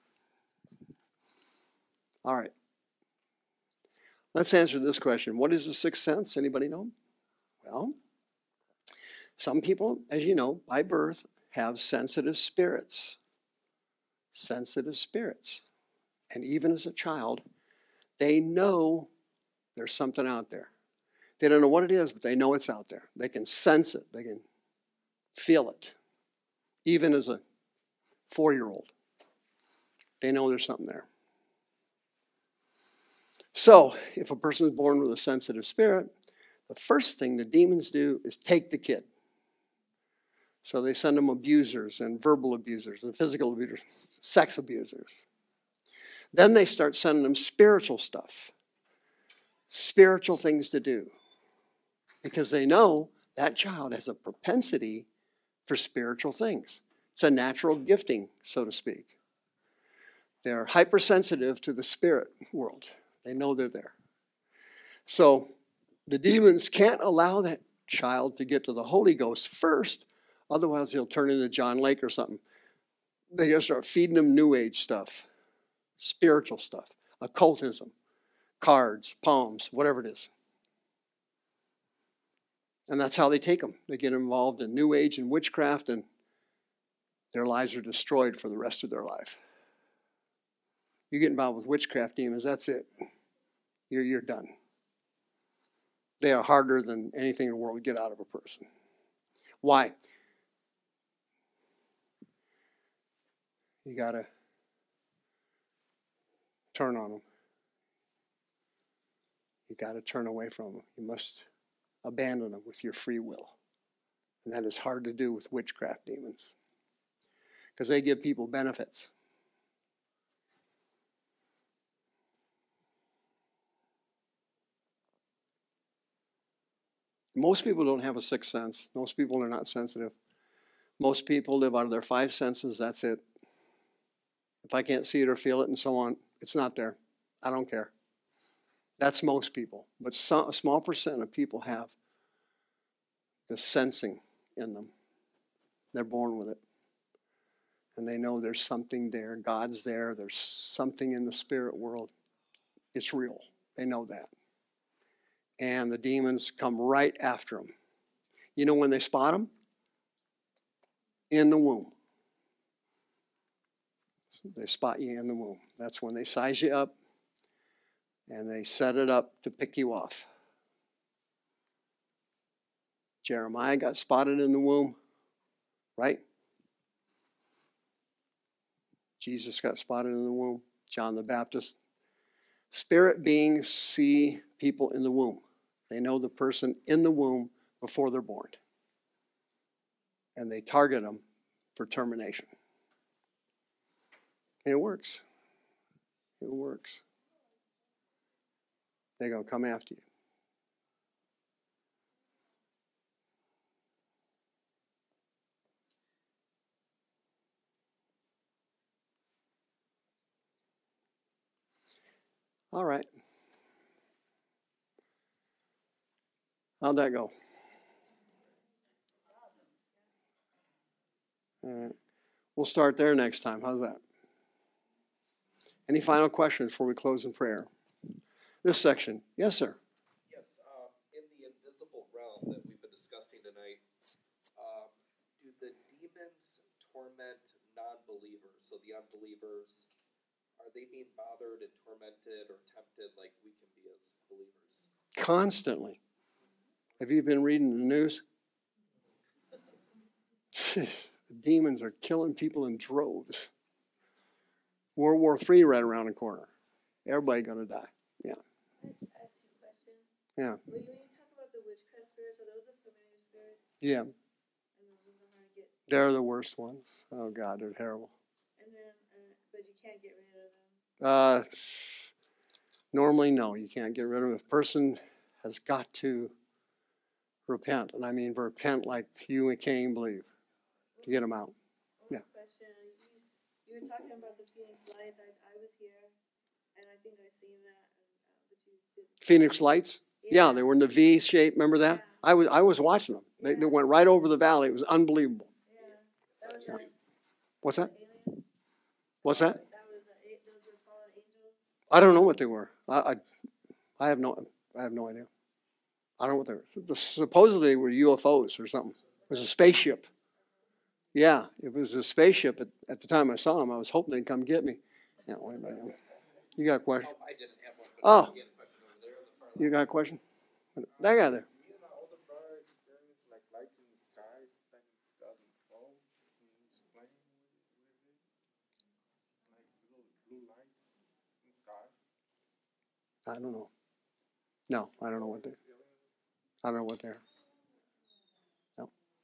All right. Let's answer this question. What is the sixth sense? Anybody know? Well, some people, as you know, by birth, have sensitive spirits. Sensitive spirits. And even as a child, they know there's something out there. They don't know what it is, but they know it's out there. They can sense it. They can feel it. Even as a four-year-old, they know there's something there. So, if a person is born with a sensitive spirit, the first thing the demons do is take the kid. So they send them abusers and verbal abusers and physical abusers, sex abusers. Then they start sending them spiritual stuff, spiritual things to do, because they know that child has a propensity for spiritual things. It's a natural gifting, so to speak. They're hypersensitive to the spirit world. They know they're there. So the demons can't allow that child to get to the Holy Ghost first, otherwise he'll turn into John Lake or something. They just start feeding them New Age stuff, spiritual stuff, occultism, cards, palms, whatever it is. And that's how they take them. They get involved in New Age and witchcraft, and their lives are destroyed for the rest of their life. You get involved with witchcraft demons, that's it. You're, you're done. They are harder than anything in the world to get out of a person. Why? You got to turn on them. You got to turn away from them. You must abandon them with your free will. And that is hard to do with witchcraft demons, because they give people benefits. Most people don't have a sixth sense. Most people are not sensitive. Most people live out of their five senses. That's it. If I can't see it or feel it and so on, it's not there. I don't care. That's most people. But some, a small percent of people have the sensing in them. They're born with it. And they know there's something there. God's there. There's something in the spirit world. It's real. They know that. And the demons come right after them. You know when they spot them? In the womb. They spot you in the womb. That's when they size you up and they set it up to pick you off. Jeremiah got spotted in the womb, right? Jesus got spotted in the womb. John the Baptist. Spirit beings see people in the womb. They know the person in the womb before they're born. And they target them for termination. And it works. It works. They're going to come after you. All right. How'd that go? All right. We'll start there next time. How's that? Any final questions before we close in prayer? This section. Yes, sir. Yes. Um, in the invisible realm that we've been discussing tonight, um, do the demons torment non-believers? So the unbelievers, are they being bothered and tormented or tempted like we can be as believers? Constantly. Have you been reading the news? The demons are killing people in droves. World War Three right around the corner. Everybody going to die. Yeah. I have two questions. Yeah. When you talk about the witchcraft spirits, are those the familiar spirits? Yeah. And those ones are hard to get. They're the worst ones. Oh, God, they're terrible. And then, uh, but you can't get rid of them. Uh, normally, no, you can't get rid of them. If a person has got to repent, and I mean repent like you and Cain believe, to get them out. One Yeah. question. You, you were talking about the Phoenix Lights. I, I was here, and I think I seen that. And, uh, but you did. Phoenix Lights? Yeah. yeah, they were in the V shape. Remember that? Yeah. I was I was watching them. They, yeah. they went right over the valley. It was unbelievable. Yeah. That was yeah. like, What's that? alien? What's that? That was a, those were fallen angels. I don't know what they were. I, I I have no I have no idea. I don't know what they were. Supposedly they were U F Os or something. It was a spaceship. Yeah, it was a spaceship. At, at the time I saw them, I was hoping they'd come get me. Yeah, wait a minute. You got a question? Oh, I didn't have one. But Oh, I get a question over there in the far left. you got a question? That guy there. You and all the brother experience like lights in the sky back in two thousand twelve. Can you explain what it is? Like little blue lights in the sky? I don't know. No, I don't know what they. I don't know what they are. No.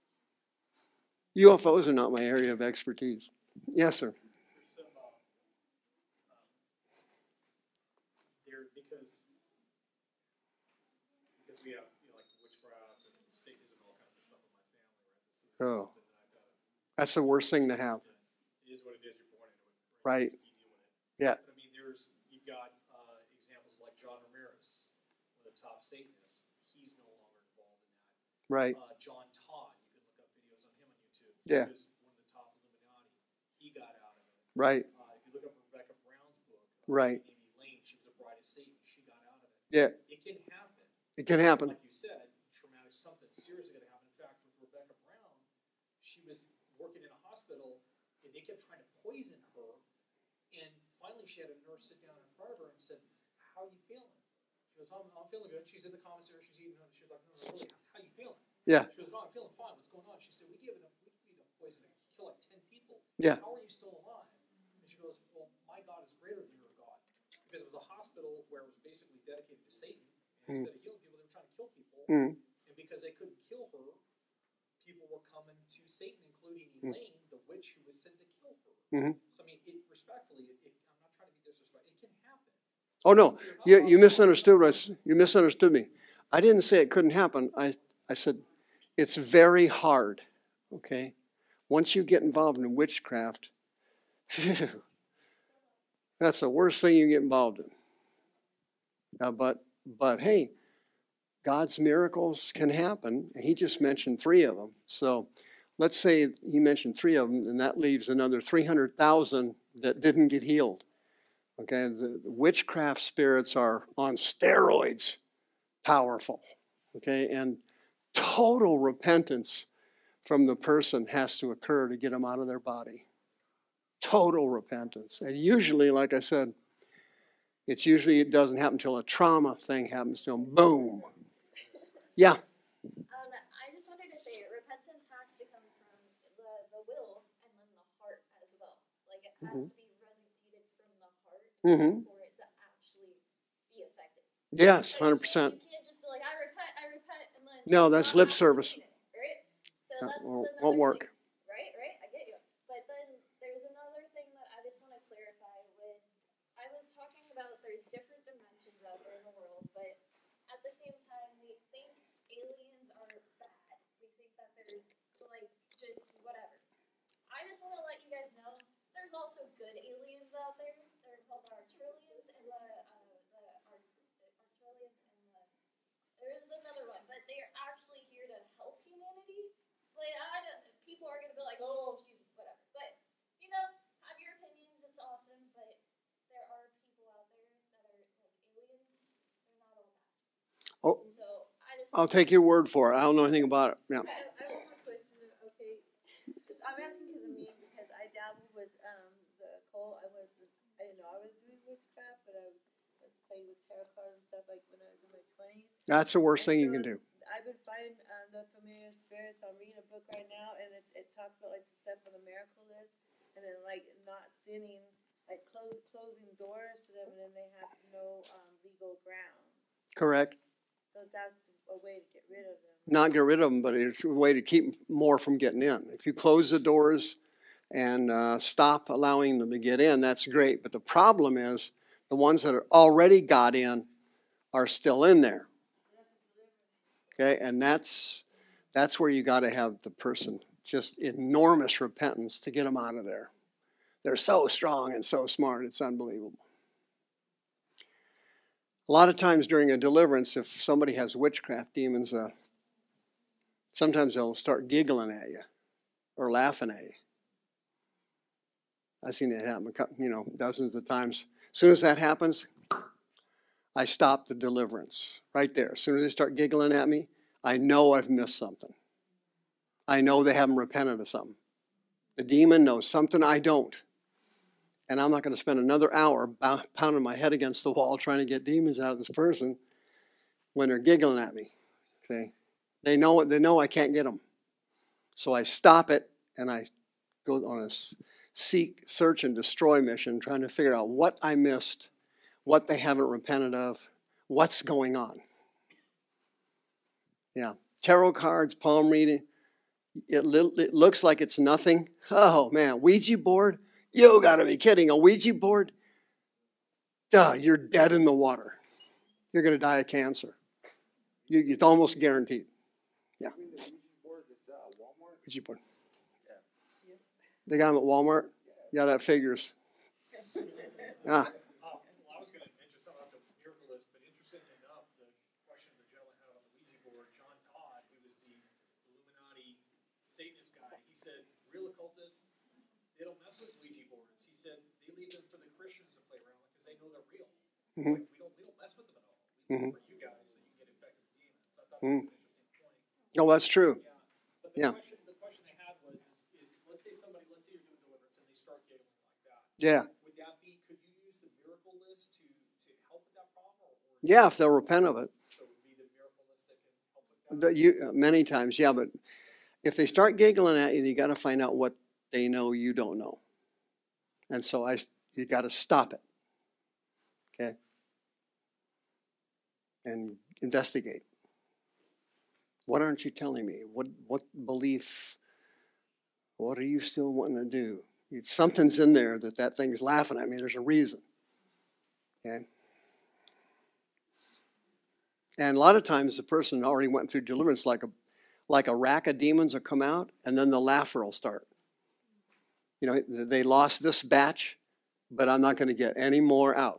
U F Os are not my area of expertise. Yes, sir. Some, uh, um, there because because we have you know like witchcraft and Satanism and all kinds of stuff in my family, right? So this is Oh. something that I've got to, That's the worst thing to have. it is what it is. You're born into it, Right. You deal with it. Yeah. But I mean, there's you've got uh, examples like John Ramirez, one of the top Satanists. He's no longer involved in that. Right. Uh, John Todd, you can look up videos on him on YouTube. Yeah. He was one of the top Illuminati. He got out of it. Right. Uh, if you look up Rebecca Brown's book, uh, Right. Amy Lane, she was a bride of Satan. She got out of it. Yeah. It can happen. It can happen. Like you said, traumatic, something serious is going to happen. In fact, with Rebecca Brown, she was working in a hospital, and they kept trying to poison her. And finally, she had a nurse sit down in front of her and said, "How are you feeling?" She goes, "I'm, I'm feeling good." She's in the commissary. She's eating. She was like, "No, no, really, how you feeling?" Yeah. She goes, "No, I'm feeling fine. What's going on?" She said, "We gave enough. We gave enough poison to kill like ten people. Yeah. How are you still alive?" she goes, well, my God is greater than your God. Because it was a hospital where it was basically dedicated to Satan. And instead of healing people, they were trying to kill people. Mm. And because they couldn't kill her, people were coming to Satan, including Elaine, the witch who was sent to kill her. Mm-hmm. So, I mean, it, respectfully, it, it, I'm not trying to be disrespectful. It can happen. Oh, no. You, you misunderstood what I, s- you misunderstood me. I didn't say it couldn't happen. I, I said it's very hard, okay? Once you get involved in witchcraft, that's the worst thing you get involved in. Uh, but, but hey, God's miracles can happen. He just mentioned three of them. So let's say he mentioned three of them, and that leaves another three hundred thousand that didn't get healed. Okay, the witchcraft spirits are on steroids powerful. Okay, and total repentance from the person has to occur to get them out of their body. Total repentance. And usually, like I said, it's usually, it doesn't happen until a trauma thing happens to them. Boom. Yeah. Um, I just wanted to say, repentance has to come from the, the will and then the heart as well. Like, it has Mhm. to be resonated from the heart Mhm. for it to actually be effective. Yes, Like, one hundred you percent. can't, you can't just be like, I repent, I repent, and then No, that's not lip actually service. mean it, right? So That that's won't, another won't work. thing. Right, right, I get you. But then there's another thing that I just want to clarify with, I was talking about there's different dimensions out there in the world, but at the same time, we think aliens are bad. We think that they're, like, just whatever. I just want to let you guys know, there's also good aliens out there. They're called the Arturians and the, uh, the, Ar- the Arturians and the, there's another one, but they are actually here to help humanity. Like, I don't, people are going to be like, oh, she's whatever. But, you know, have your opinions, it's awesome, but there are people out there that are, like, aliens. They're not all bad. Oh, So, I just I'll take your word for it. I don't know anything about it. Yeah. I, I have one more question. Okay, because I'm asking because of me because I dabbled with um the occult. I was I didn't know I was doing witchcraft, but I was playing with tarot cards and stuff like when I was in my twenties. That's the worst And thing you so can do. I've been finding um, the familiar spirits. I'm reading a book right now, and it, it talks about like the step of the miracle list, and then like not sinning, like close, closing doors to them, and then they have no um, legal grounds. Correct. So that's a way to get rid of them. Not get rid of them, but it's a way to keep more from getting in. If you close the doors and uh, stop allowing them to get in, that's great. But the problem is the ones that are already got in are still in there. Okay, and that's that's where you got to have the person just enormous repentance to get them out of there. They're so strong and so smart, it's unbelievable. A lot of times during a deliverance, if somebody has witchcraft demons, uh, sometimes they'll start giggling at you or laughing at you. I've seen that happen, you know, dozens of times. As soon as that happens, I stop the deliverance right there. As soon as they start giggling at me, I know I've missed something. I know they haven't repented of something. The demon knows something I don't. And I'm not going to spend another hour pounding my head against the wall trying to get demons out of this person when they're giggling at me. Okay? They know it. They know I can't get them. So I stop it and I go on a seek, search, and destroy mission trying to figure out what I missed, what they haven't repented of, what's going on. Yeah. Tarot cards, palm reading. It, li- it looks like it's nothing. Oh, man. Ouija board? You got to be kidding. A Ouija board? Duh, you're dead in the water. You're going to die of cancer. You, it's almost guaranteed. Yeah. Ouija board. They got them at Walmart? Yeah, that figures. Ah. Uh, well, I was going to mention something about the miracle list, but interestingly enough, the question the gentleman had on the Ouija board, John Todd, who was the Illuminati Satanist guy, he said, real occultists, they don't mess with Ouija boards. He said they leave them for the Christians to play around with because they know they're real. Mm-hmm. Like, we don't we don't mess with them at all. We Mm-hmm. leave them for you guys so you can get infected with demons. I thought Mm-hmm. that was an interesting point. Oh, that's true. Yeah. But the Yeah. question the question they had was is, is let's say somebody let's say you're doing deliverance and they start giggling like that. Yeah. Would that be could you use the miracle list to, to help with that problem? Or, or Yeah, if they'll repent of it. so it would be the miracle list that can help with that? The, you, many times, yeah, but if they start giggling at you, you got to find out what they know you don't know. And so I, you got to stop it, okay? And investigate. What aren't you telling me? What what belief, what are you still wanting to do? Something's in there that that thing's laughing at me. There's a reason, okay? And a lot of times the person already went through deliverance, like a like a rack of demons will come out, and then the laughter will start. You know, they lost this batch, but I'm not going to get any more out.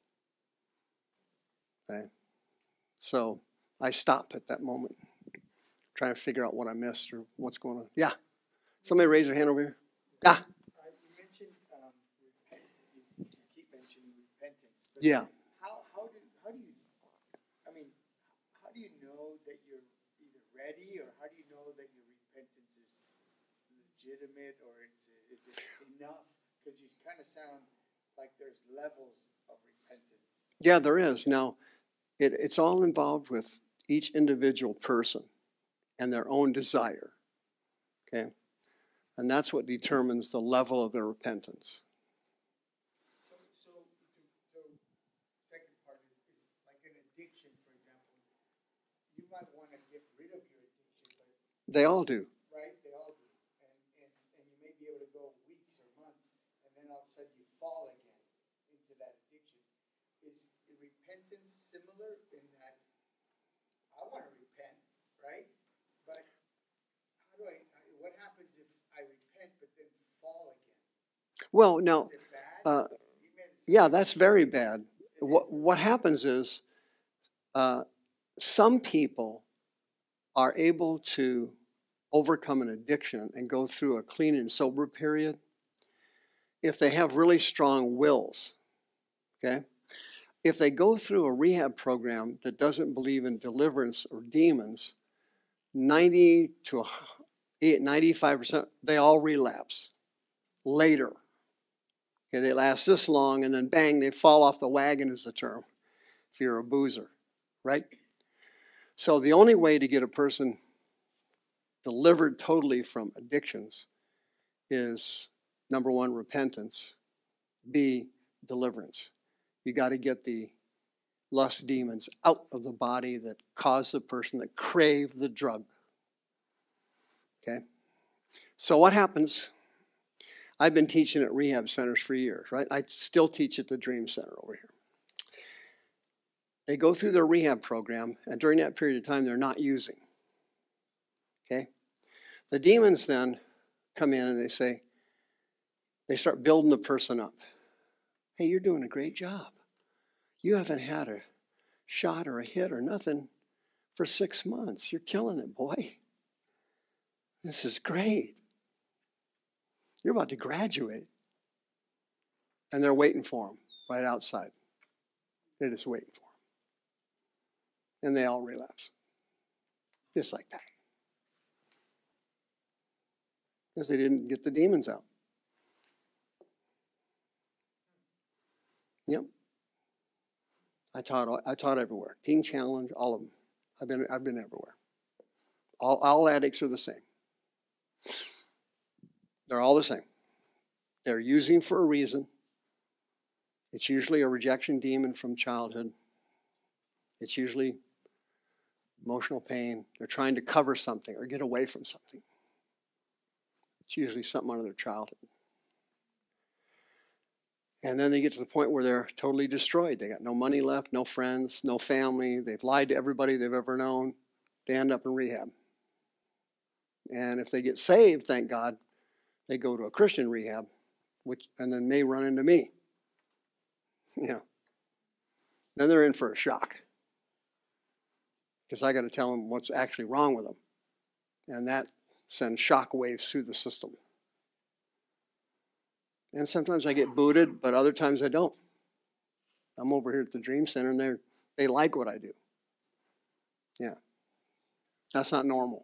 Okay? So I stop at that moment, trying to figure out what I missed or what's going on. Yeah. Somebody raise their hand over here. Yeah. Uh, you mentioned um, repentance. You, you keep mentioning repentance. But Yeah. How how do how do you? I mean, how do you know that you're either ready, or how do you know that your repentance is legitimate, or it's is it enough? Because you kind of sound like there's levels of repentance. Yeah, there is. Now, it, it's all involved with each individual person and their own desire. Okay? And that's what determines the level of their repentance. So, so, to, so second part is, is like an addiction, for example. You might want to get rid of your addiction, but They all do. right, they all do, and, and and you may be able to go weeks or months, and then all of a sudden you fall again into that addiction. Is repentance similar in that I want to repent, right? But how do I? What happens if I repent but then fall again? Well, now, Is it bad? uh, You meant it's- yeah, that's very bad. What, what happens is uh, some people are able to overcome an addiction and go through a clean and sober period if they have really strong wills, okay? If they go through a rehab program that doesn't believe in deliverance or demons, ninety to ninety-five percent, they all relapse later. Okay, they last this long, and then bang, they fall off the wagon is the term, if you're a boozer, right? So the only way to get a person delivered totally from addictions is, number one, repentance, B, deliverance. You got to get the lust demons out of the body that cause the person to crave the drug. Okay? So what happens? I've been teaching at rehab centers for years, right? I still teach at the Dream Center over here. They go through their rehab program, and during that period of time, they're not using. Okay? The demons then come in and they say, they start building the person up. Hey, you're doing a great job. You haven't had a shot or a hit or nothing for six months. You're killing it, boy. This is great. You're about to graduate. And they're waiting for him right outside. They're just waiting for him. And they all relapse. Just like that. Because they didn't get the demons out. Yep. I taught I taught everywhere. Teen Challenge, all of them. I've been I've been everywhere. All all addicts are the same. They're all the same. They're using for a reason. It's usually a rejection demon from childhood. It's usually emotional pain. They're trying to cover something or get away from something. It's usually something out of their childhood. And then they get to the point where they're totally destroyed. They got no money left, no friends, no family. They've lied to everybody they've ever known. They end up in rehab. And if they get saved, thank God, they go to a Christian rehab, which and then may run into me. You know. Then they're in for a shock. Because I got to tell them what's actually wrong with them. And that sends shock waves through the system. And sometimes I get booted, but other times I don't. I'm over here at the Dream Center, and they they like what I do. Yeah. That's not normal.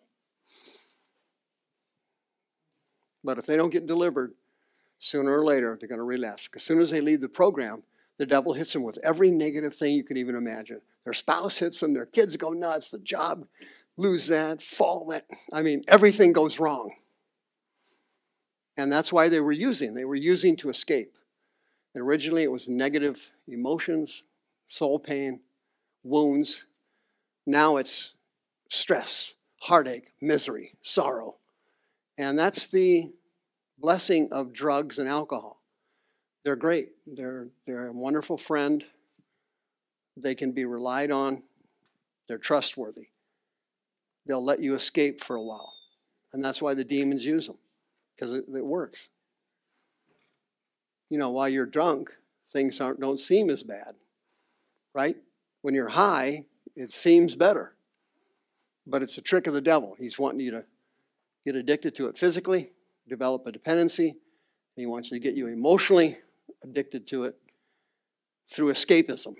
But if they don't get delivered, sooner or later, they're going to relapse. As soon as they leave the program, the devil hits them with every negative thing you could even imagine. Their spouse hits them, their kids go nuts, the job, lose that, fall that. I mean, everything goes wrong. And that's why they were using. They were using to escape. And originally it was negative emotions, soul pain, wounds. Now it's stress, heartache, misery, sorrow. And that's the blessing of drugs and alcohol. They're great. They're, they're a wonderful friend. They can be relied on. They're trustworthy. They'll let you escape for a while. And that's why the demons use them, because it, it works. You know, while you're drunk, things aren't, don't seem as bad, right? When you're high, it seems better. But it's a trick of the devil. He's wanting you to get addicted to it physically, develop a dependency, and he wants you to get you emotionally addicted to it through escapism.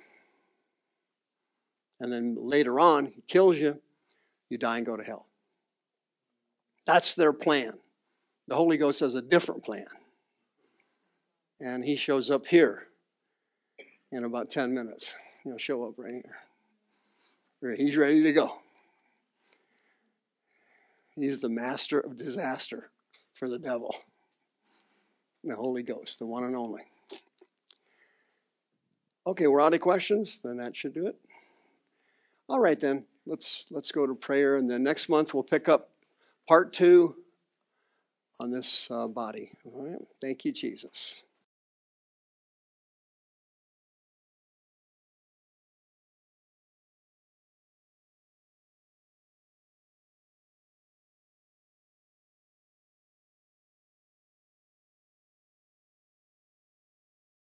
And then later on, he kills you, you die and go to hell. That's their plan. The Holy Ghost has a different plan. And he shows up here in about ten minutes. He'll show up right here. He's ready to go. He's the master of disaster for the devil. The Holy Ghost, the one and only. Okay, we're out of questions. Then that should do it. All right, then. Let's let's go to prayer. And then next month we'll pick up part two on this uh, body. All right. Thank you, Jesus.